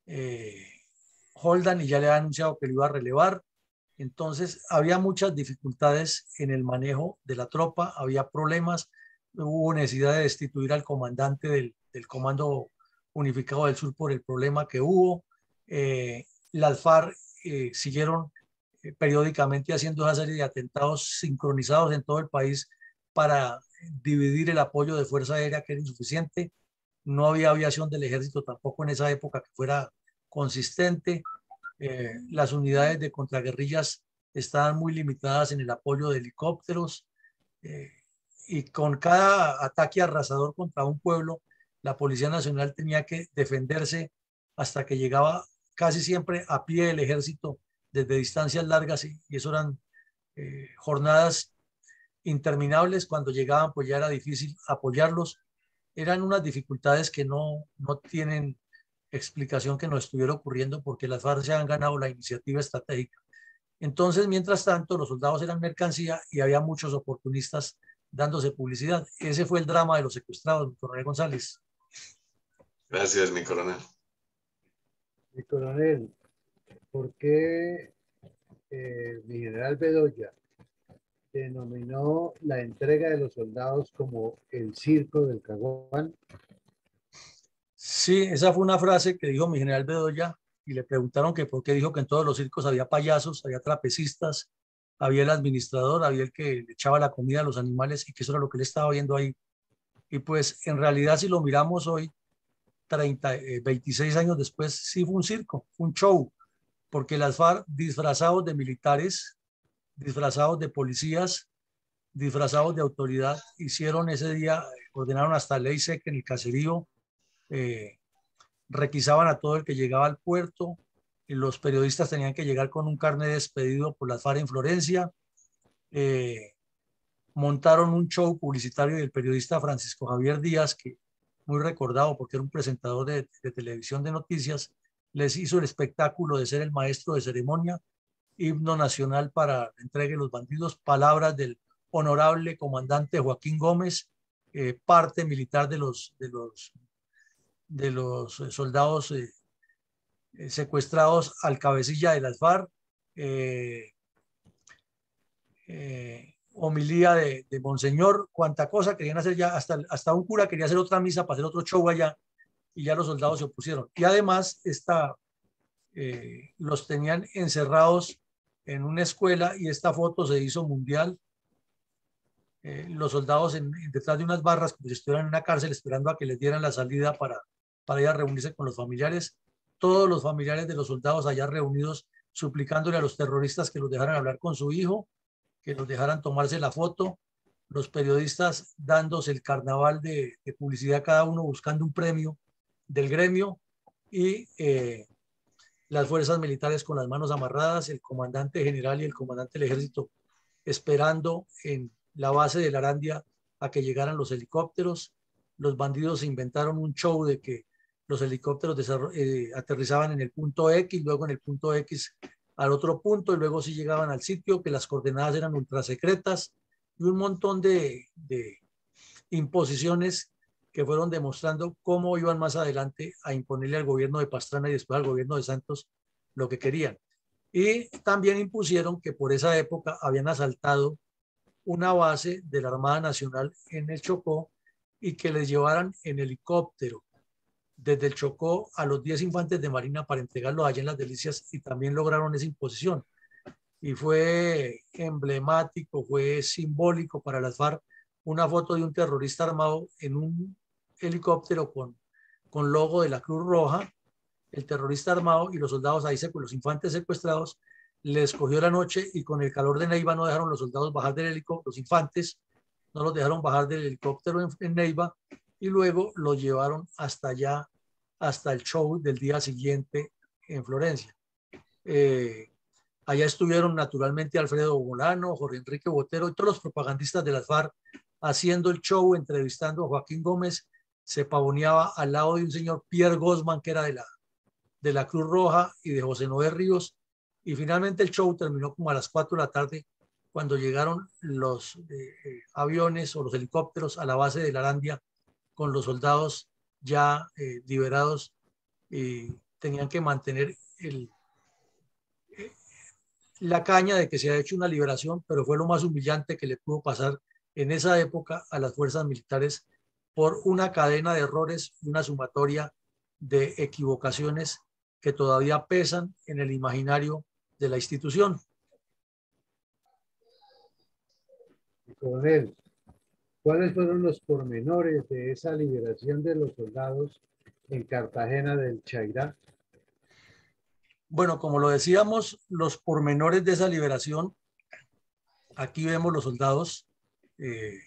eh, Holdan y ya le ha anunciado que lo iba a relevar. Entonces había muchas dificultades en el manejo de la tropa, había problemas, hubo necesidad de destituir al comandante del, del Comando Unificado del Sur por el problema que hubo. Eh, las FARC eh, siguieron eh, periódicamente haciendo una serie de atentados sincronizados en todo el país para dividir el apoyo de Fuerza Aérea, que era insuficiente. No había aviación del ejército tampoco en esa época que fuera consistente. Eh, las unidades de contraguerrillas estaban muy limitadas en el apoyo de helicópteros eh, y con cada ataque arrasador contra un pueblo, la Policía Nacional tenía que defenderse hasta que llegaba casi siempre a pie el ejército desde distancias largas y, y eso eran eh, jornadas interminables. Cuando llegaban pues ya era difícil apoyarlos. Eran unas dificultades que no, no tienen explicación que nos estuviera ocurriendo porque las FARC se han ganado la iniciativa estratégica. Entonces, mientras tanto, los soldados eran mercancía y había muchos oportunistas dándose publicidad. Ese fue el drama de los secuestrados, coronel González. Gracias, mi coronel. Mi coronel, ¿por qué eh, mi general Bedoya denominó la entrega de los soldados como el circo del Caguán? Sí, esa fue una frase que dijo mi general Bedoya y le preguntaron que por qué dijo que en todos los circos había payasos, había trapecistas, había el administrador, había el que le echaba la comida a los animales y que eso era lo que él estaba viendo ahí. Y pues en realidad si lo miramos hoy, treinta, eh, veintiséis años después, sí fue un circo, fue un show, porque las FARC disfrazados de militares, disfrazados de policías, disfrazados de autoridad, hicieron ese día, ordenaron hasta ley seca en el caserío, eh, requisaban a todo el que llegaba al puerto, y los periodistas tenían que llegar con un carnet despedido por las FARC en Florencia, eh, montaron un show publicitario del periodista Francisco Javier Díaz, que muy recordado porque era un presentador de, de televisión de noticias, les hizo el espectáculo de ser el maestro de ceremonia, himno nacional para la entrega de los bandidos, palabras del honorable comandante Joaquín Gómez, eh, parte militar de los, de los, de los soldados eh, eh, secuestrados al cabecilla de las FARC, eh, eh, homilía de, de Monseñor, cuánta cosa querían hacer ya, hasta, hasta un cura quería hacer otra misa para hacer otro show allá, y ya los soldados se opusieron. Y además esta, eh, los tenían encerrados en una escuela y esta foto se hizo mundial. Eh, los soldados en, detrás de unas barras como si estuvieran en una cárcel esperando a que les dieran la salida para, para ir a reunirse con los familiares. Todos los familiares de los soldados allá reunidos suplicándole a los terroristas que los dejaran hablar con su hijo, que los dejaran tomarse la foto, los periodistas dándose el carnaval de, de publicidad cada uno buscando un premio del gremio y eh, las fuerzas militares con las manos amarradas, el comandante general y el comandante del ejército esperando en la base de la Arandia a que llegaran los helicópteros. Los bandidos inventaron un show de que los helicópteros eh, aterrizaban en el punto X, luego en el punto X al otro punto y luego sí llegaban al sitio, que las coordenadas eran ultra secretas y un montón de, de imposiciones que fueron demostrando cómo iban más adelante a imponerle al gobierno de Pastrana y después al gobierno de Santos lo que querían. Y también impusieron que por esa época habían asaltado una base de la Armada Nacional en el Chocó y que les llevaran en helicóptero desde el Chocó a los diez infantes de Marina para entregarlos allá en Las Delicias y también lograron esa imposición. Y fue emblemático, fue simbólico para las FARC una foto de un terrorista armado en un helicóptero con, con logo de la Cruz Roja, el terrorista armado y los soldados ahí, los infantes secuestrados, les cogió la noche y con el calor de Neiva no dejaron los soldados bajar del helicóptero, los infantes no los dejaron bajar del helicóptero en, en Neiva y luego los llevaron hasta allá, hasta el show del día siguiente en Florencia. Eh, allá estuvieron naturalmente Alfredo Bolano, Jorge Enrique Botero y todos los propagandistas de las FARC haciendo el show, entrevistando a Joaquín Gómez. Se pavoneaba al lado de un señor Pierre Gosman, que era de la, de la Cruz Roja, y de José Noé Ríos. Y finalmente el show terminó como a las cuatro de la tarde cuando llegaron los eh, aviones o los helicópteros a la base de la Arandia con los soldados ya eh, liberados y tenían que mantener el, la caña de que se ha hecho una liberación, pero fue lo más humillante que le pudo pasar en esa época a las fuerzas militares por una cadena de errores y una sumatoria de equivocaciones que todavía pesan en el imaginario de la institución. Coronel, ¿cuáles fueron los pormenores de esa liberación de los soldados en Cartagena del Chairá? Bueno, como lo decíamos, los pormenores de esa liberación, aquí vemos los soldados eh,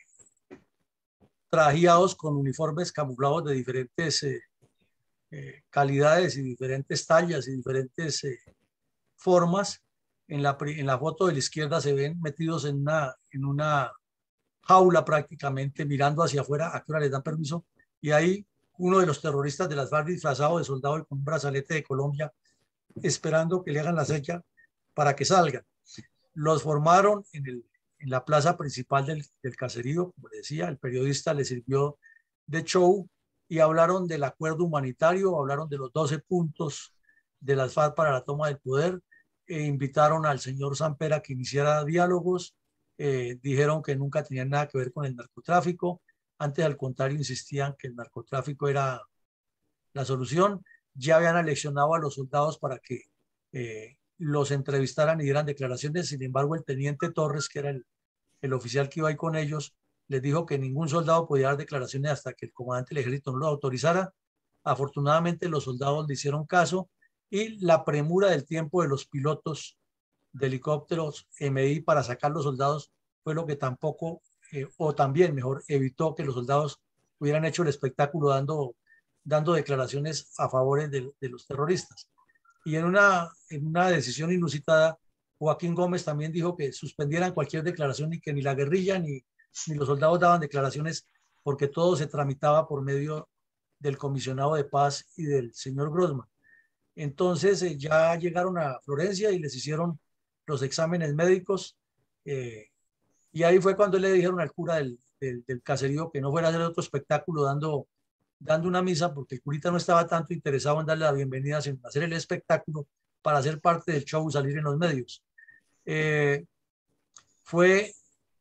trajeados con uniformes camuflados de diferentes eh, eh, calidades y diferentes tallas y diferentes eh, formas. En la, en la foto de la izquierda se ven metidos en una, en una jaula prácticamente, mirando hacia afuera a qué hora les dan permiso. Y ahí uno de los terroristas de las FARC disfrazado de soldado y con un brazalete de Colombia, esperando que le hagan la seña para que salgan. Los formaron en, el, en la plaza principal del, del caserío, como le decía, el periodista le sirvió de show y hablaron del acuerdo humanitario, hablaron de los doce puntos de las FARC para la toma del poder, e invitaron al señor Samper a que iniciara diálogos, eh, dijeron que nunca tenían nada que ver con el narcotráfico, antes al contrario insistían que el narcotráfico era la solución, ya habían aleccionado a los soldados para que eh, los entrevistaran y dieran declaraciones. Sin embargo, el teniente Torres, que era el, el oficial que iba ahí con ellos, les dijo que ningún soldado podía dar declaraciones hasta que el comandante del ejército no lo autorizara. Afortunadamente los soldados le hicieron caso y la premura del tiempo de los pilotos de helicópteros M I para sacar los soldados fue lo que tampoco, eh, o también mejor, evitó que los soldados hubieran hecho el espectáculo dando, dando declaraciones a favor de, de los terroristas. Y en una, en una decisión inusitada, Joaquín Gómez también dijo que suspendieran cualquier declaración y que ni la guerrilla ni, ni los soldados daban declaraciones porque todo se tramitaba por medio del comisionado de paz y del señor Grossman. Entonces eh, ya llegaron a Florencia y les hicieron los exámenes médicos eh, y ahí fue cuando le dijeron al cura del, del, del caserío que no fuera a hacer otro espectáculo dando, dando una misa, porque el curita no estaba tanto interesado en darle la bienvenida, sino en hacer el espectáculo para hacer parte del show y salir en los medios. Eh, fue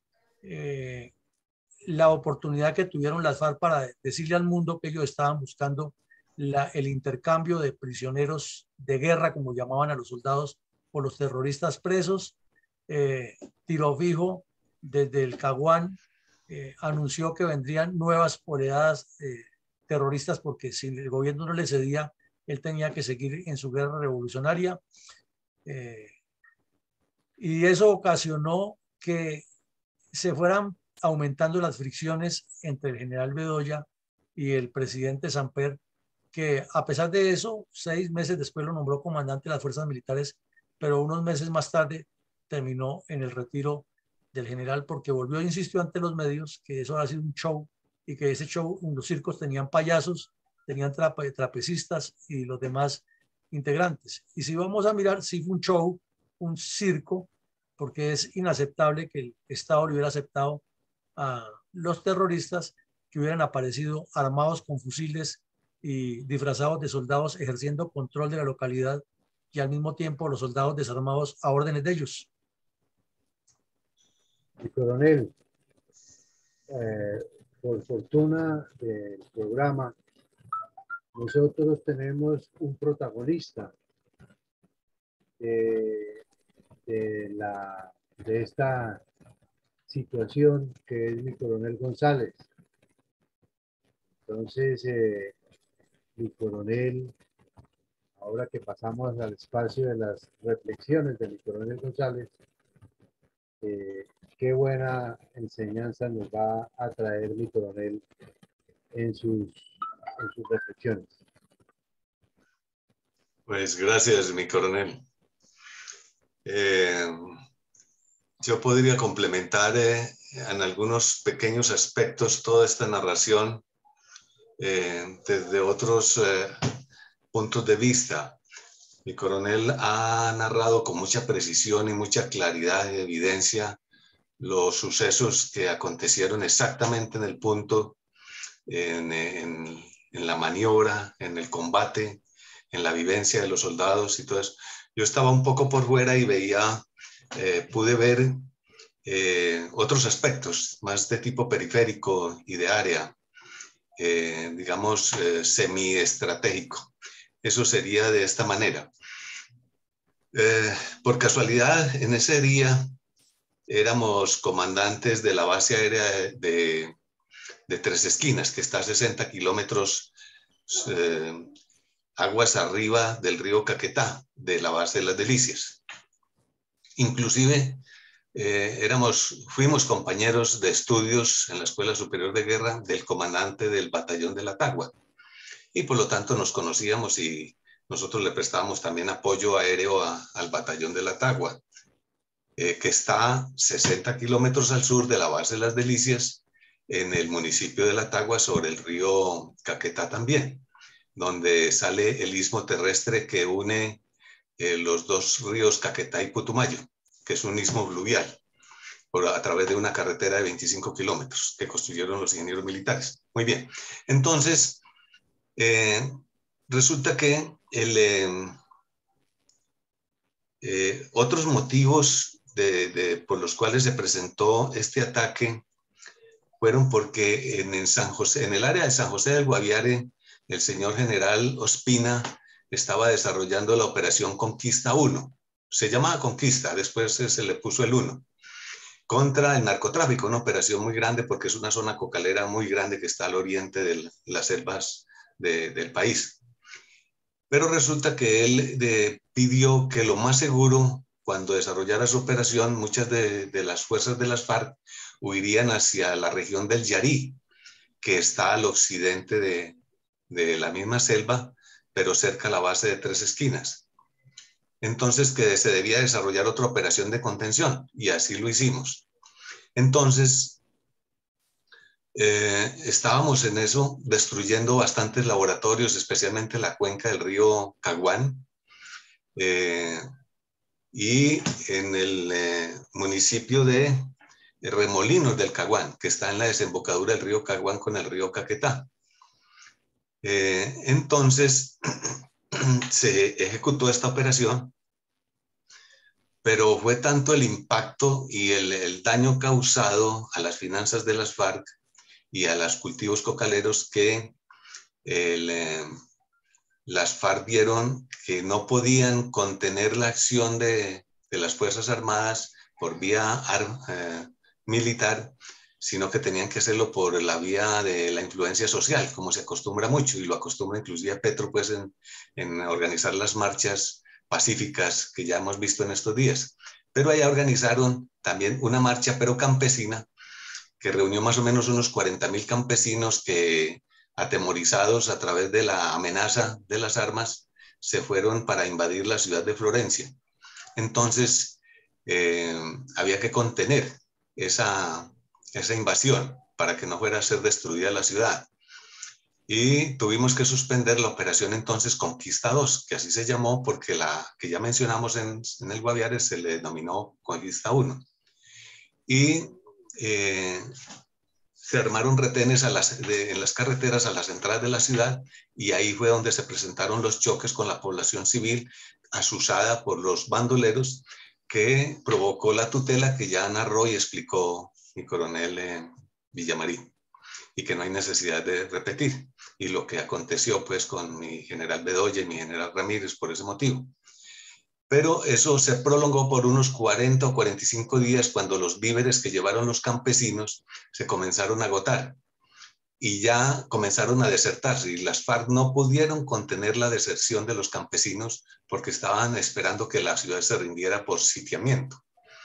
eh, la oportunidad que tuvieron las FARC para decirle al mundo que ellos estaban buscando la, el intercambio de prisioneros de guerra, como llamaban a los soldados, por los terroristas presos. Eh, Tiro Fijo, desde el Caguán, eh, anunció que vendrían nuevas oleadas eh, terroristas porque si el gobierno no le cedía, él tenía que seguir en su guerra revolucionaria. Eh, y eso ocasionó que se fueran aumentando las fricciones entre el general Bedoya y el presidente Samper, que a pesar de eso, seis meses después lo nombró comandante de las fuerzas militares, pero unos meses más tarde terminó en el retiro del general porque volvió e insistió ante los medios que eso había sido un show y que ese show, los circos tenían payasos, tenían trape, trapecistas y los demás integrantes. Y si vamos a mirar, sí fue un show, un circo, porque es inaceptable que el Estado le hubiera aceptado a los terroristas que hubieran aparecido armados con fusiles y disfrazados de soldados ejerciendo control de la localidad y al mismo tiempo los soldados desarmados a órdenes de ellos. Y coronel, eh, por fortuna del programa, nosotros tenemos un protagonista de, de, la, de esta situación que es mi coronel González. Entonces, eh, mi coronel, ahora que pasamos al espacio de las reflexiones de mi coronel González, eh, qué buena enseñanza nos va a traer mi coronel en sus, en sus reflexiones. Pues gracias, mi coronel. Eh, yo podría complementar eh, en algunos pequeños aspectos toda esta narración eh, desde otros eh, puntos de vista. Mi coronel ha narrado con mucha precisión y mucha claridad y evidencia los sucesos que acontecieron exactamente en el punto, en, en, en la maniobra, en el combate, en la vivencia de los soldados y todo eso. Yo estaba un poco por fuera y veía, eh, pude ver eh, otros aspectos más de tipo periférico y de área, eh, digamos, eh, semi-estratégico. Eso sería de esta manera. Eh, por casualidad, en ese día éramos comandantes de la base aérea de, de, de Tres Esquinas, que está a sesenta kilómetros eh, aguas arriba del río Caquetá, de la base de las Delicias. Inclusive eh, éramos, fuimos compañeros de estudios en la Escuela Superior de Guerra del comandante del batallón de la Tagua, y por lo tanto nos conocíamos y nosotros le prestábamos también apoyo aéreo a, al batallón de la Tagua, eh, que está a sesenta kilómetros al sur de la base de las Delicias, en el municipio de la Tagua, sobre el río Caquetá también, donde sale el istmo terrestre que une eh, los dos ríos Caquetá y Putumayo, que es un istmo fluvial, por, a través de una carretera de veinticinco kilómetros que construyeron los ingenieros militares. Muy bien, entonces eh, resulta que el, eh, eh, otros motivos de, de, por los cuales se presentó este ataque fueron porque en, en, San José, en el área de San José del Guaviare, el señor general Ospina estaba desarrollando la operación Conquista uno. Se llamaba Conquista, después se le puso el uno. Contra el narcotráfico, una operación muy grande porque es una zona cocalera muy grande que está al oriente de las selvas de, del país. Pero resulta que él de, pidió que lo más seguro, cuando desarrollara su operación, muchas de, de las fuerzas de las FARC huirían hacia la región del Yarí, que está al occidente de, de la misma selva, pero cerca a la base de Tres Esquinas. Entonces, que se debía desarrollar otra operación de contención, y así lo hicimos. Entonces, eh, estábamos en eso, destruyendo bastantes laboratorios, especialmente la cuenca del río Caguán, eh, y en el eh, municipio de Remolinos del Caguán, que está en la desembocadura del río Caguán con el río Caquetá. Eh, entonces, se ejecutó esta operación, pero fue tanto el impacto y el, el daño causado a las finanzas de las FARC y a los cultivos cocaleros que el, eh, las FARC vieron que no podían contener la acción de, de las Fuerzas Armadas por vía ar, eh, militar, sino que tenían que hacerlo por la vía de la influencia social, como se acostumbra mucho, y lo acostumbra inclusive Petro pues, en, en organizar las marchas pacíficas que ya hemos visto en estos días. Pero allá organizaron también una marcha, pero campesina, que reunió más o menos unos cuarenta mil campesinos que, atemorizados a través de la amenaza de las armas, se fueron para invadir la ciudad de Florencia. Entonces, eh, había que contener esa, esa invasión para que no fuera a ser destruida la ciudad. Y tuvimos que suspender la operación entonces Conquista dos, que así se llamó porque la que ya mencionamos en, en el Guaviare se le denominó Conquista uno. Y eh, se armaron retenes a las, de, en las carreteras a las entradas de la ciudad, y ahí fue donde se presentaron los choques con la población civil asusada por los bandoleros, que provocó la tutela que ya narró y explicó mi coronel eh, Villamarín, y que no hay necesidad de repetir, y lo que aconteció pues con mi general Bedoya y mi general Ramírez por ese motivo. Pero eso se prolongó por unos cuarenta o cuarenta y cinco días, cuando los víveres que llevaron los campesinos se comenzaron a agotar y ya comenzaron a desertar, y las FARC no pudieron contener la deserción de los campesinos porque estaban esperando que la ciudad se rindiera por sitiamiento.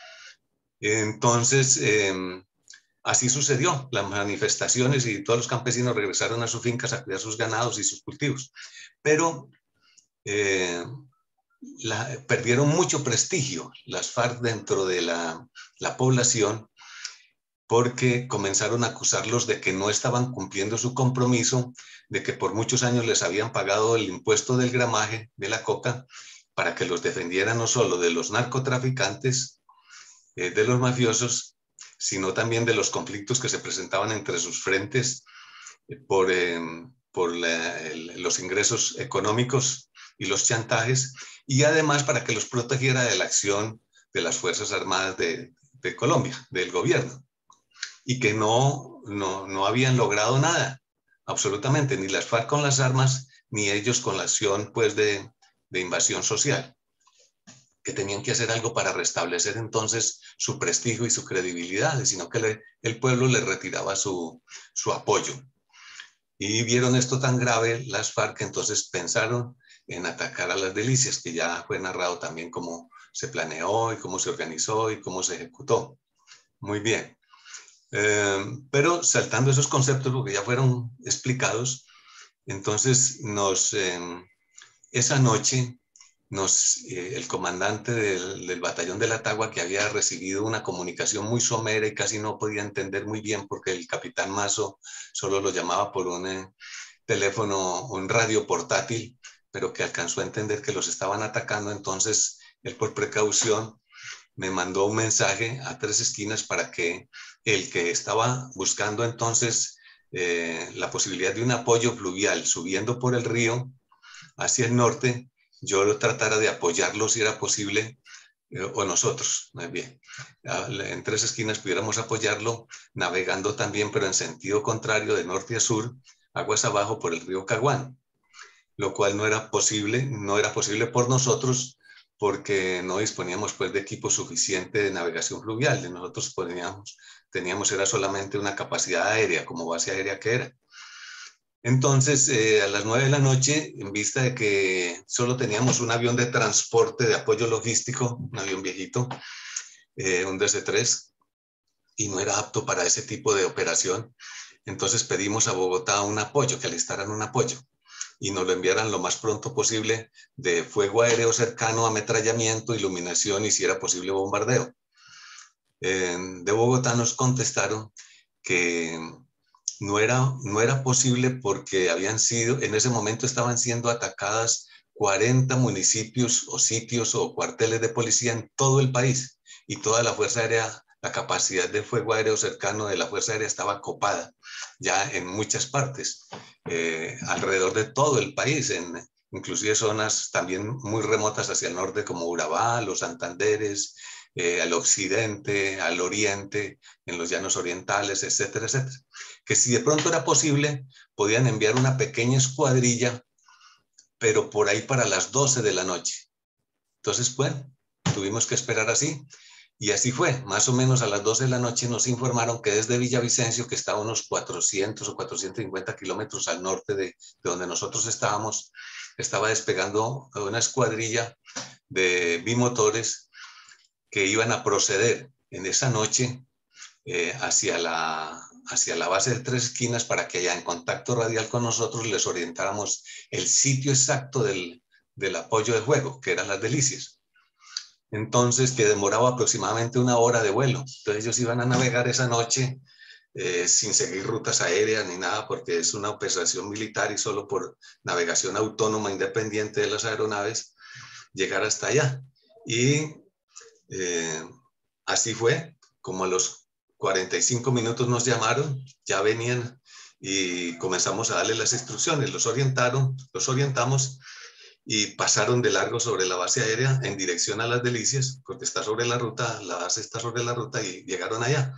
Entonces, eh, así sucedió, las manifestaciones, y todos los campesinos regresaron a sus fincas a cuidar sus ganados y sus cultivos. Pero eh, La, perdieron mucho prestigio las FARC dentro de la, la población, porque comenzaron a acusarlos de que no estaban cumpliendo su compromiso, de que por muchos años les habían pagado el impuesto del gramaje de la coca para que los defendieran no solo de los narcotraficantes, eh, de los mafiosos, sino también de los conflictos que se presentaban entre sus frentes eh, por, eh, por la, el, los ingresos económicos y los chantajes, y además para que los protegiera de la acción de las Fuerzas Armadas de, de Colombia, del gobierno, y que no, no, no habían logrado nada, absolutamente, ni las FARC con las armas, ni ellos con la acción pues, de, de invasión social, que tenían que hacer algo para restablecer entonces su prestigio y su credibilidad, sino que le, el pueblo le retiraba su, su apoyo. Y vieron esto tan grave las FARC, entonces pensaron en atacar a las Delicias, que ya fue narrado también cómo se planeó y cómo se organizó y cómo se ejecutó. Muy bien. Eh, pero saltando esos conceptos, porque ya fueron explicados, entonces nos, eh, esa noche nos, eh, el comandante del, del batallón de la Tagua, que había recibido una comunicación muy somera y casi no podía entender muy bien porque el capitán Mazo solo lo llamaba por un eh, teléfono, un radio portátil, pero que alcanzó a entender que los estaban atacando, entonces él por precaución me mandó un mensaje a Tres Esquinas para que el que estaba buscando entonces eh, la posibilidad de un apoyo fluvial subiendo por el río hacia el norte, yo lo tratara de apoyarlo si era posible, eh, o nosotros, más bien, en Tres Esquinas pudiéramos apoyarlo navegando también, pero en sentido contrario, de norte a sur, aguas abajo por el río Caguán, lo cual no era posible, no era posible por nosotros, porque no disponíamos pues de equipo suficiente de navegación fluvial. De nosotros poníamos, teníamos era solamente una capacidad aérea, como base aérea que era. Entonces, eh, a las nueve de la noche, en vista de que solo teníamos un avión de transporte de apoyo logístico, un avión viejito, eh, un D C tres, y no era apto para ese tipo de operación, entonces pedimos a Bogotá un apoyo, que alistaran un apoyo, y nos lo enviaran lo más pronto posible de fuego aéreo cercano, ametrallamiento, iluminación y si era posible bombardeo. Eh, de Bogotá nos contestaron que no era, no era posible porque habían sido, en ese momento estaban siendo atacadas cuarenta municipios o sitios o cuarteles de policía en todo el país y toda la Fuerza Aérea, la capacidad de fuego aéreo cercano de la Fuerza Aérea estaba copada ya en muchas partes, eh, alrededor de todo el país, en inclusive zonas también muy remotas hacia el norte como Urabá, los Santanderes, eh, al occidente, al oriente, en los llanos orientales, etcétera, etcétera. Que si de pronto era posible, podían enviar una pequeña escuadrilla, pero por ahí para las doce de la noche. Entonces, bueno, tuvimos que esperar así. Y así fue, más o menos a las doce de la noche nos informaron que desde Villavicencio, que está a unos cuatrocientos o cuatrocientos cincuenta kilómetros al norte de, de donde nosotros estábamos, estaba despegando una escuadrilla de bimotores que iban a proceder en esa noche eh, hacia, la, hacia la base de Tres Esquinas para que allá en contacto radial con nosotros les orientáramos el sitio exacto del, del apoyo de fuego, que eran las Delicias. Entonces, que demoraba aproximadamente una hora de vuelo. Entonces ellos iban a navegar esa noche eh, sin seguir rutas aéreas ni nada, porque es una operación militar y solo por navegación autónoma independiente de las aeronaves, llegar hasta allá. Y eh, así fue, como a los cuarenta y cinco minutos nos llamaron, ya venían y comenzamos a darle las instrucciones, los orientaron, los orientamos y pasaron de largo sobre la base aérea en dirección a las Delicias, porque está sobre la ruta, la base está sobre la ruta y llegaron allá.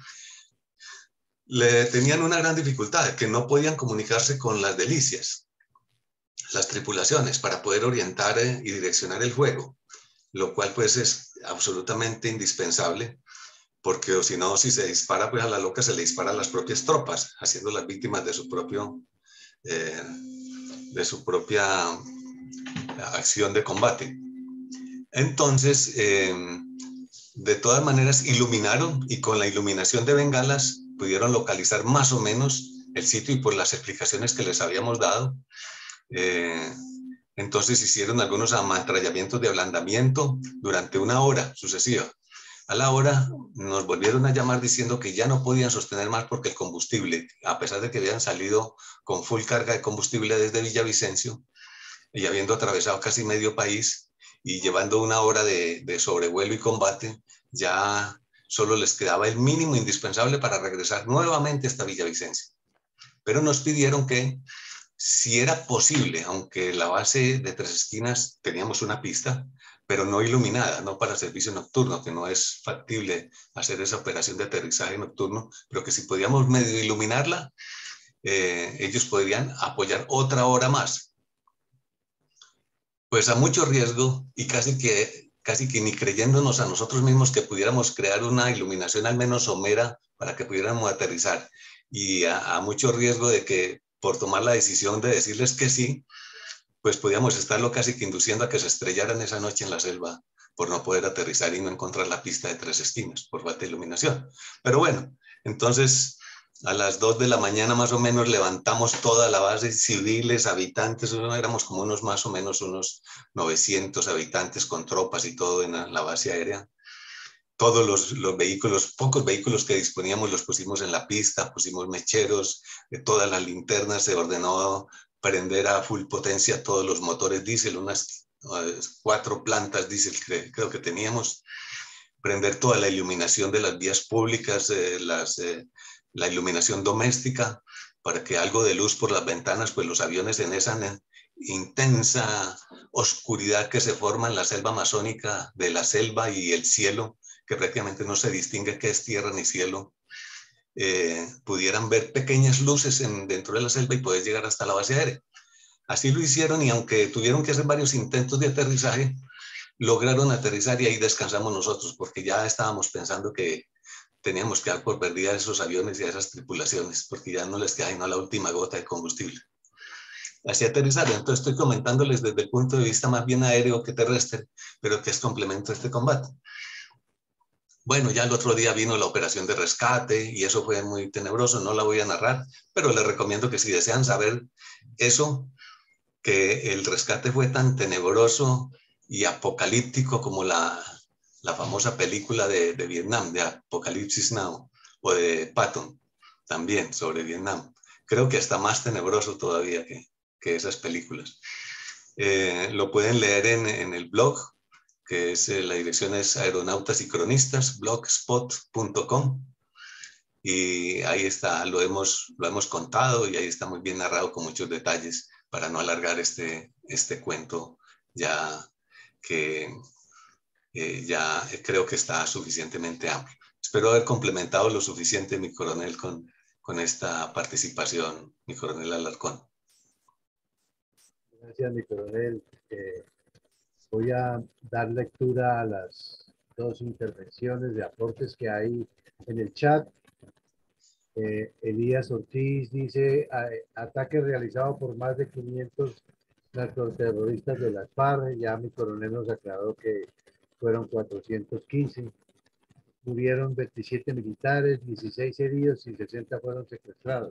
Le tenían una gran dificultad, que no podían comunicarse con las Delicias, las tripulaciones, para poder orientar y direccionar el fuego, lo cual pues es absolutamente indispensable, porque o si no, si se dispara pues a la loca, se le dispara a las propias tropas, haciendo las víctimas de su propio, eh, de su propia acción de combate. Entonces, eh, de todas maneras, iluminaron y con la iluminación de bengalas pudieron localizar más o menos el sitio y por las explicaciones que les habíamos dado. Eh, entonces hicieron algunos ametrallamientos de ablandamiento durante una hora sucesiva. A la hora nos volvieron a llamar diciendo que ya no podían sostener más porque el combustible, a pesar de que habían salido con full carga de combustible desde Villavicencio y habiendo atravesado casi medio país y llevando una hora de, de sobrevuelo y combate, ya solo les quedaba el mínimo indispensable para regresar nuevamente hasta Villavicencio. Pero nos pidieron que si era posible, aunque la base de Tres Esquinas teníamos una pista, pero no iluminada, no para servicio nocturno, que no es factible hacer esa operación de aterrizaje nocturno, pero que si podíamos medio iluminarla, eh, ellos podrían apoyar otra hora más. Pues a mucho riesgo y casi que, casi que ni creyéndonos a nosotros mismos que pudiéramos crear una iluminación al menos somera para que pudiéramos aterrizar, y a, a mucho riesgo de que por tomar la decisión de decirles que sí, pues podíamos estarlo casi que induciendo a que se estrellaran esa noche en la selva por no poder aterrizar y no encontrar la pista de Tres Esquinas por falta de iluminación. Pero bueno, entonces a las dos de la mañana más o menos levantamos toda la base, civiles, habitantes, éramos como unos más o menos unos novecientos habitantes con tropas y todo en la base aérea. Todos los, los vehículos, pocos vehículos que disponíamos los pusimos en la pista, pusimos mecheros, de todas las linternas, se ordenó prender a full potencia todos los motores diésel, unas uh, cuatro plantas diésel que creo que teníamos, prender toda la iluminación de las vías públicas, eh, las, eh, la iluminación doméstica, para que algo de luz por las ventanas, pues los aviones en esa intensa oscuridad que se forma en la selva amazónica, de la selva y el cielo, que prácticamente no se distingue qué es tierra ni cielo, eh, pudieran ver pequeñas luces en, dentro de la selva y poder llegar hasta la base aérea. Así lo hicieron, y aunque tuvieron que hacer varios intentos de aterrizaje, lograron aterrizar y ahí descansamos nosotros, porque ya estábamos pensando que teníamos que dar por perdida a esos aviones y a esas tripulaciones, porque ya no les queda sino la última gota de combustible. Así aterrizaron. Entonces estoy comentándoles desde el punto de vista más bien aéreo que terrestre, pero que es complemento a este combate. Bueno, ya el otro día vino la operación de rescate y eso fue muy tenebroso, no la voy a narrar, pero les recomiendo que si desean saber eso, que el rescate fue tan tenebroso y apocalíptico como la, la famosa película de, de Vietnam, de Apocalipsis Now, o de Patton, también sobre Vietnam. Creo que está más tenebroso todavía que, que esas películas. Eh, lo pueden leer en, en el blog, que es, la dirección es Aeronautas y Cronistas, blogspot punto com, y ahí está, lo hemos, lo hemos contado y ahí está muy bien narrado con muchos detalles para no alargar este, este cuento ya que eh, ya creo que está suficientemente amplio. Espero haber complementado lo suficiente, mi coronel, con, con esta participación, mi coronel Alarcón. Gracias, mi coronel. Eh, voy a dar lectura a las dos intervenciones de aportes que hay en el chat. Eh, Elías Ortiz dice, ataque realizado por más de quinientos narcoterroristas de las FARC. Ya mi coronel nos aclaró que fueron cuatrocientos quince. Murieron veintisiete militares, dieciséis heridos y sesenta fueron secuestrados.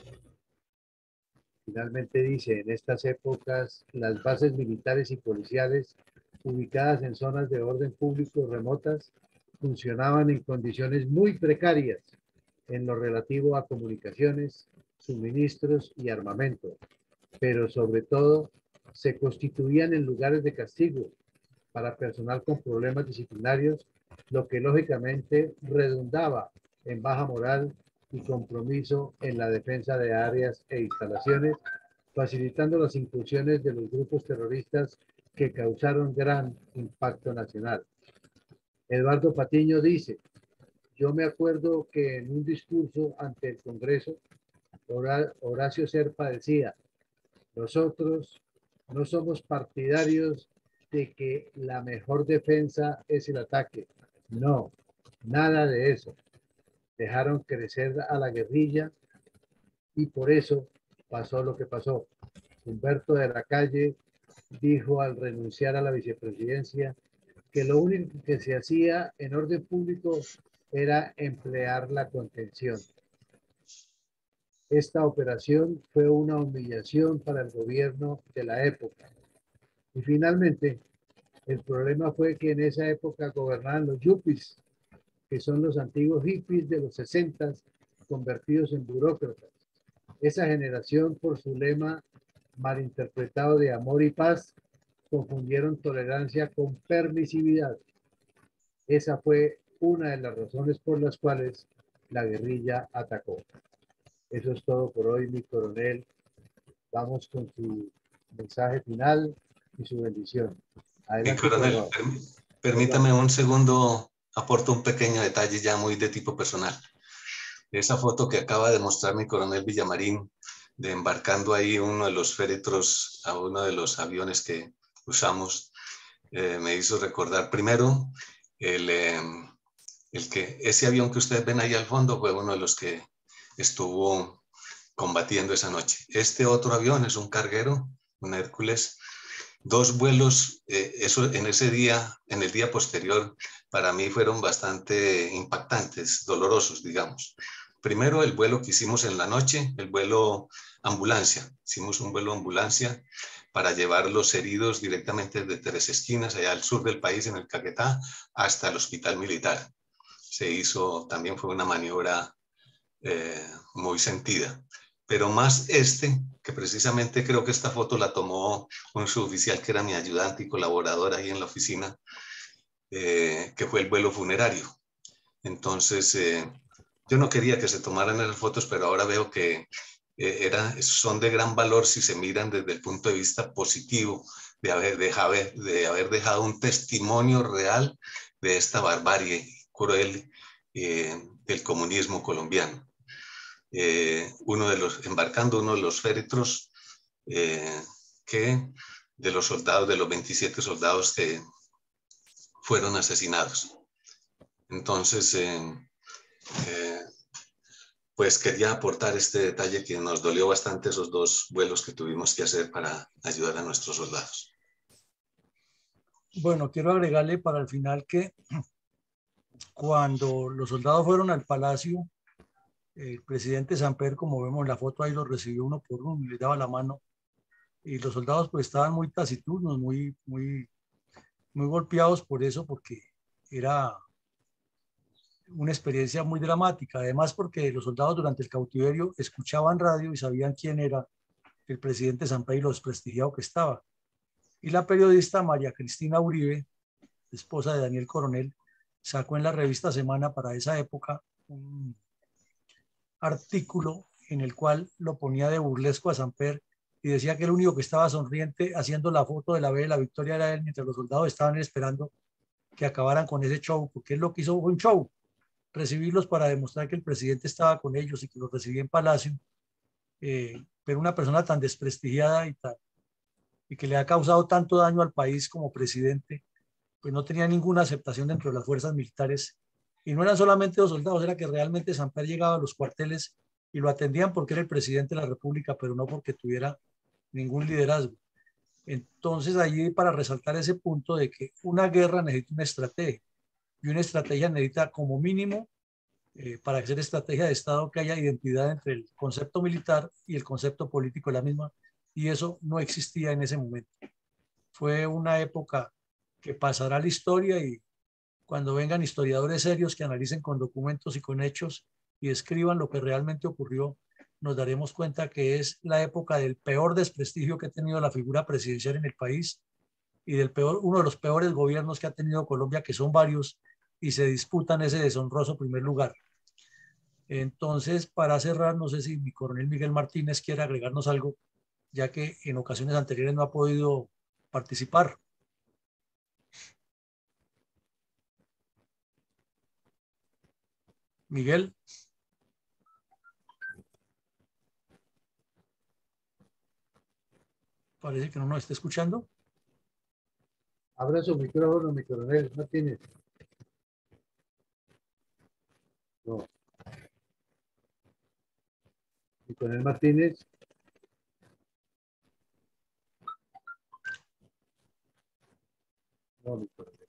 Finalmente dice, en estas épocas, las bases militares y policiales ubicadas en zonas de orden público remotas funcionaban en condiciones muy precarias en lo relativo a comunicaciones, suministros y armamento, pero sobre todo se constituían en lugares de castigo para personal con problemas disciplinarios, lo que lógicamente redundaba en baja moral y compromiso en la defensa de áreas e instalaciones, facilitando las incursiones de los grupos terroristas que causaron gran impacto nacional. Eduardo Patiño dice, yo me acuerdo que en un discurso ante el Congreso, Horacio Serpa decía, nosotros no somos partidarios de que la mejor defensa es el ataque. No, nada de eso. Dejaron crecer a la guerrilla y por eso pasó lo que pasó. Humberto de la Calle dijo al renunciar a la vicepresidencia que lo único que se hacía en orden público era emplear la contención. Esta operación fue una humillación para el gobierno de la época. Y finalmente, el problema fue que en esa época gobernaban los yuppies, que son los antiguos hippies de los sesentas convertidos en burócratas. Esa generación, por su lema malinterpretado de amor y paz, confundieron tolerancia con permisividad. Esa fue una de las razones por las cuales la guerrilla atacó. Eso es todo por hoy, mi coronel. Vamos con su mensaje final y su bendición. Mi Adelante, coronel, coronel. perm- permítame un segundo, aporto un pequeño detalle ya muy de tipo personal. Esa foto que acaba de mostrar mi coronel Villamarín, de embarcando ahí uno de los féretros a uno de los aviones que usamos, eh, me hizo recordar primero el, eh, el que ese avión que ustedes ven ahí al fondo fue uno de los que estuvo combatiendo esa noche. Este otro avión es un carguero, un Hércules. Dos vuelos, eh, eso en ese día, en el día posterior, para mí fueron bastante impactantes, dolorosos, digamos. Primero, el vuelo que hicimos en la noche, el vuelo ambulancia. Hicimos un vuelo ambulancia para llevar los heridos directamente desde Tres Esquinas, allá al sur del país, en el Caquetá, hasta el hospital militar. Se hizo, también fue una maniobra eh, muy sentida. Pero más este, que precisamente creo que esta foto la tomó un suboficial que era mi ayudante y colaborador ahí en la oficina, eh, que fue el vuelo funerario. Entonces, eh, yo no quería que se tomaran esas fotos, pero ahora veo que eh, era, son de gran valor si se miran desde el punto de vista positivo, de haber, dejado, de haber dejado un testimonio real de esta barbarie cruel eh, del comunismo colombiano. Eh, uno de los, embarcando uno de los féretros eh, que de los soldados, de los veintisiete soldados que fueron asesinados. Entonces, eh, eh, pues quería aportar este detalle que nos dolió bastante esos dos vuelos que tuvimos que hacer para ayudar a nuestros soldados. Bueno, quiero agregarle para el final que cuando los soldados fueron al palacio, el presidente Samper, como vemos en la foto, ahí los recibió uno por uno y les daba la mano. Y los soldados pues estaban muy taciturnos, muy, muy, muy golpeados por eso, porque era una experiencia muy dramática. Además, porque los soldados durante el cautiverio escuchaban radio y sabían quién era el presidente Samper y lo desprestigiado que estaba. Y la periodista María Cristina Uribe, esposa de Daniel Coronel, sacó en la revista Semana para esa época un artículo en el cual lo ponía de burlesco a Samper y decía que el único que estaba sonriente haciendo la foto de la B de la victoria era él, mientras los soldados estaban esperando que acabaran con ese show, porque él lo que hizo fue un show, recibirlos para demostrar que el presidente estaba con ellos y que los recibía en Palacio, eh, pero una persona tan desprestigiada y, tan, y que le ha causado tanto daño al país como presidente, pues no tenía ninguna aceptación dentro de las fuerzas militares. Y no eran solamente los soldados, era que realmente Samper llegaba a los cuarteles y lo atendían porque era el presidente de la República, pero no porque tuviera ningún liderazgo. Entonces, allí para resaltar ese punto de que una guerra necesita una estrategia y una estrategia necesita como mínimo, eh, para hacer estrategia de Estado, que haya identidad entre el concepto militar y el concepto político de la misma, y eso no existía en ese momento. Fue una época que pasará a la historia y cuando vengan historiadores serios que analicen con documentos y con hechos y escriban lo que realmente ocurrió, nos daremos cuenta que es la época del peor desprestigio que ha tenido la figura presidencial en el país y del peor, uno de los peores gobiernos que ha tenido Colombia, que son varios, y se disputan ese deshonroso primer lugar. Entonces, para cerrar, no sé si mi coronel Miguel Martínez quiere agregarnos algo, ya que en ocasiones anteriores no ha podido participar. Miguel. Parece que no nos está escuchando. Abra su micrófono, mi coronel Martínez. No. Mi coronel Martínez. No, mi coronel.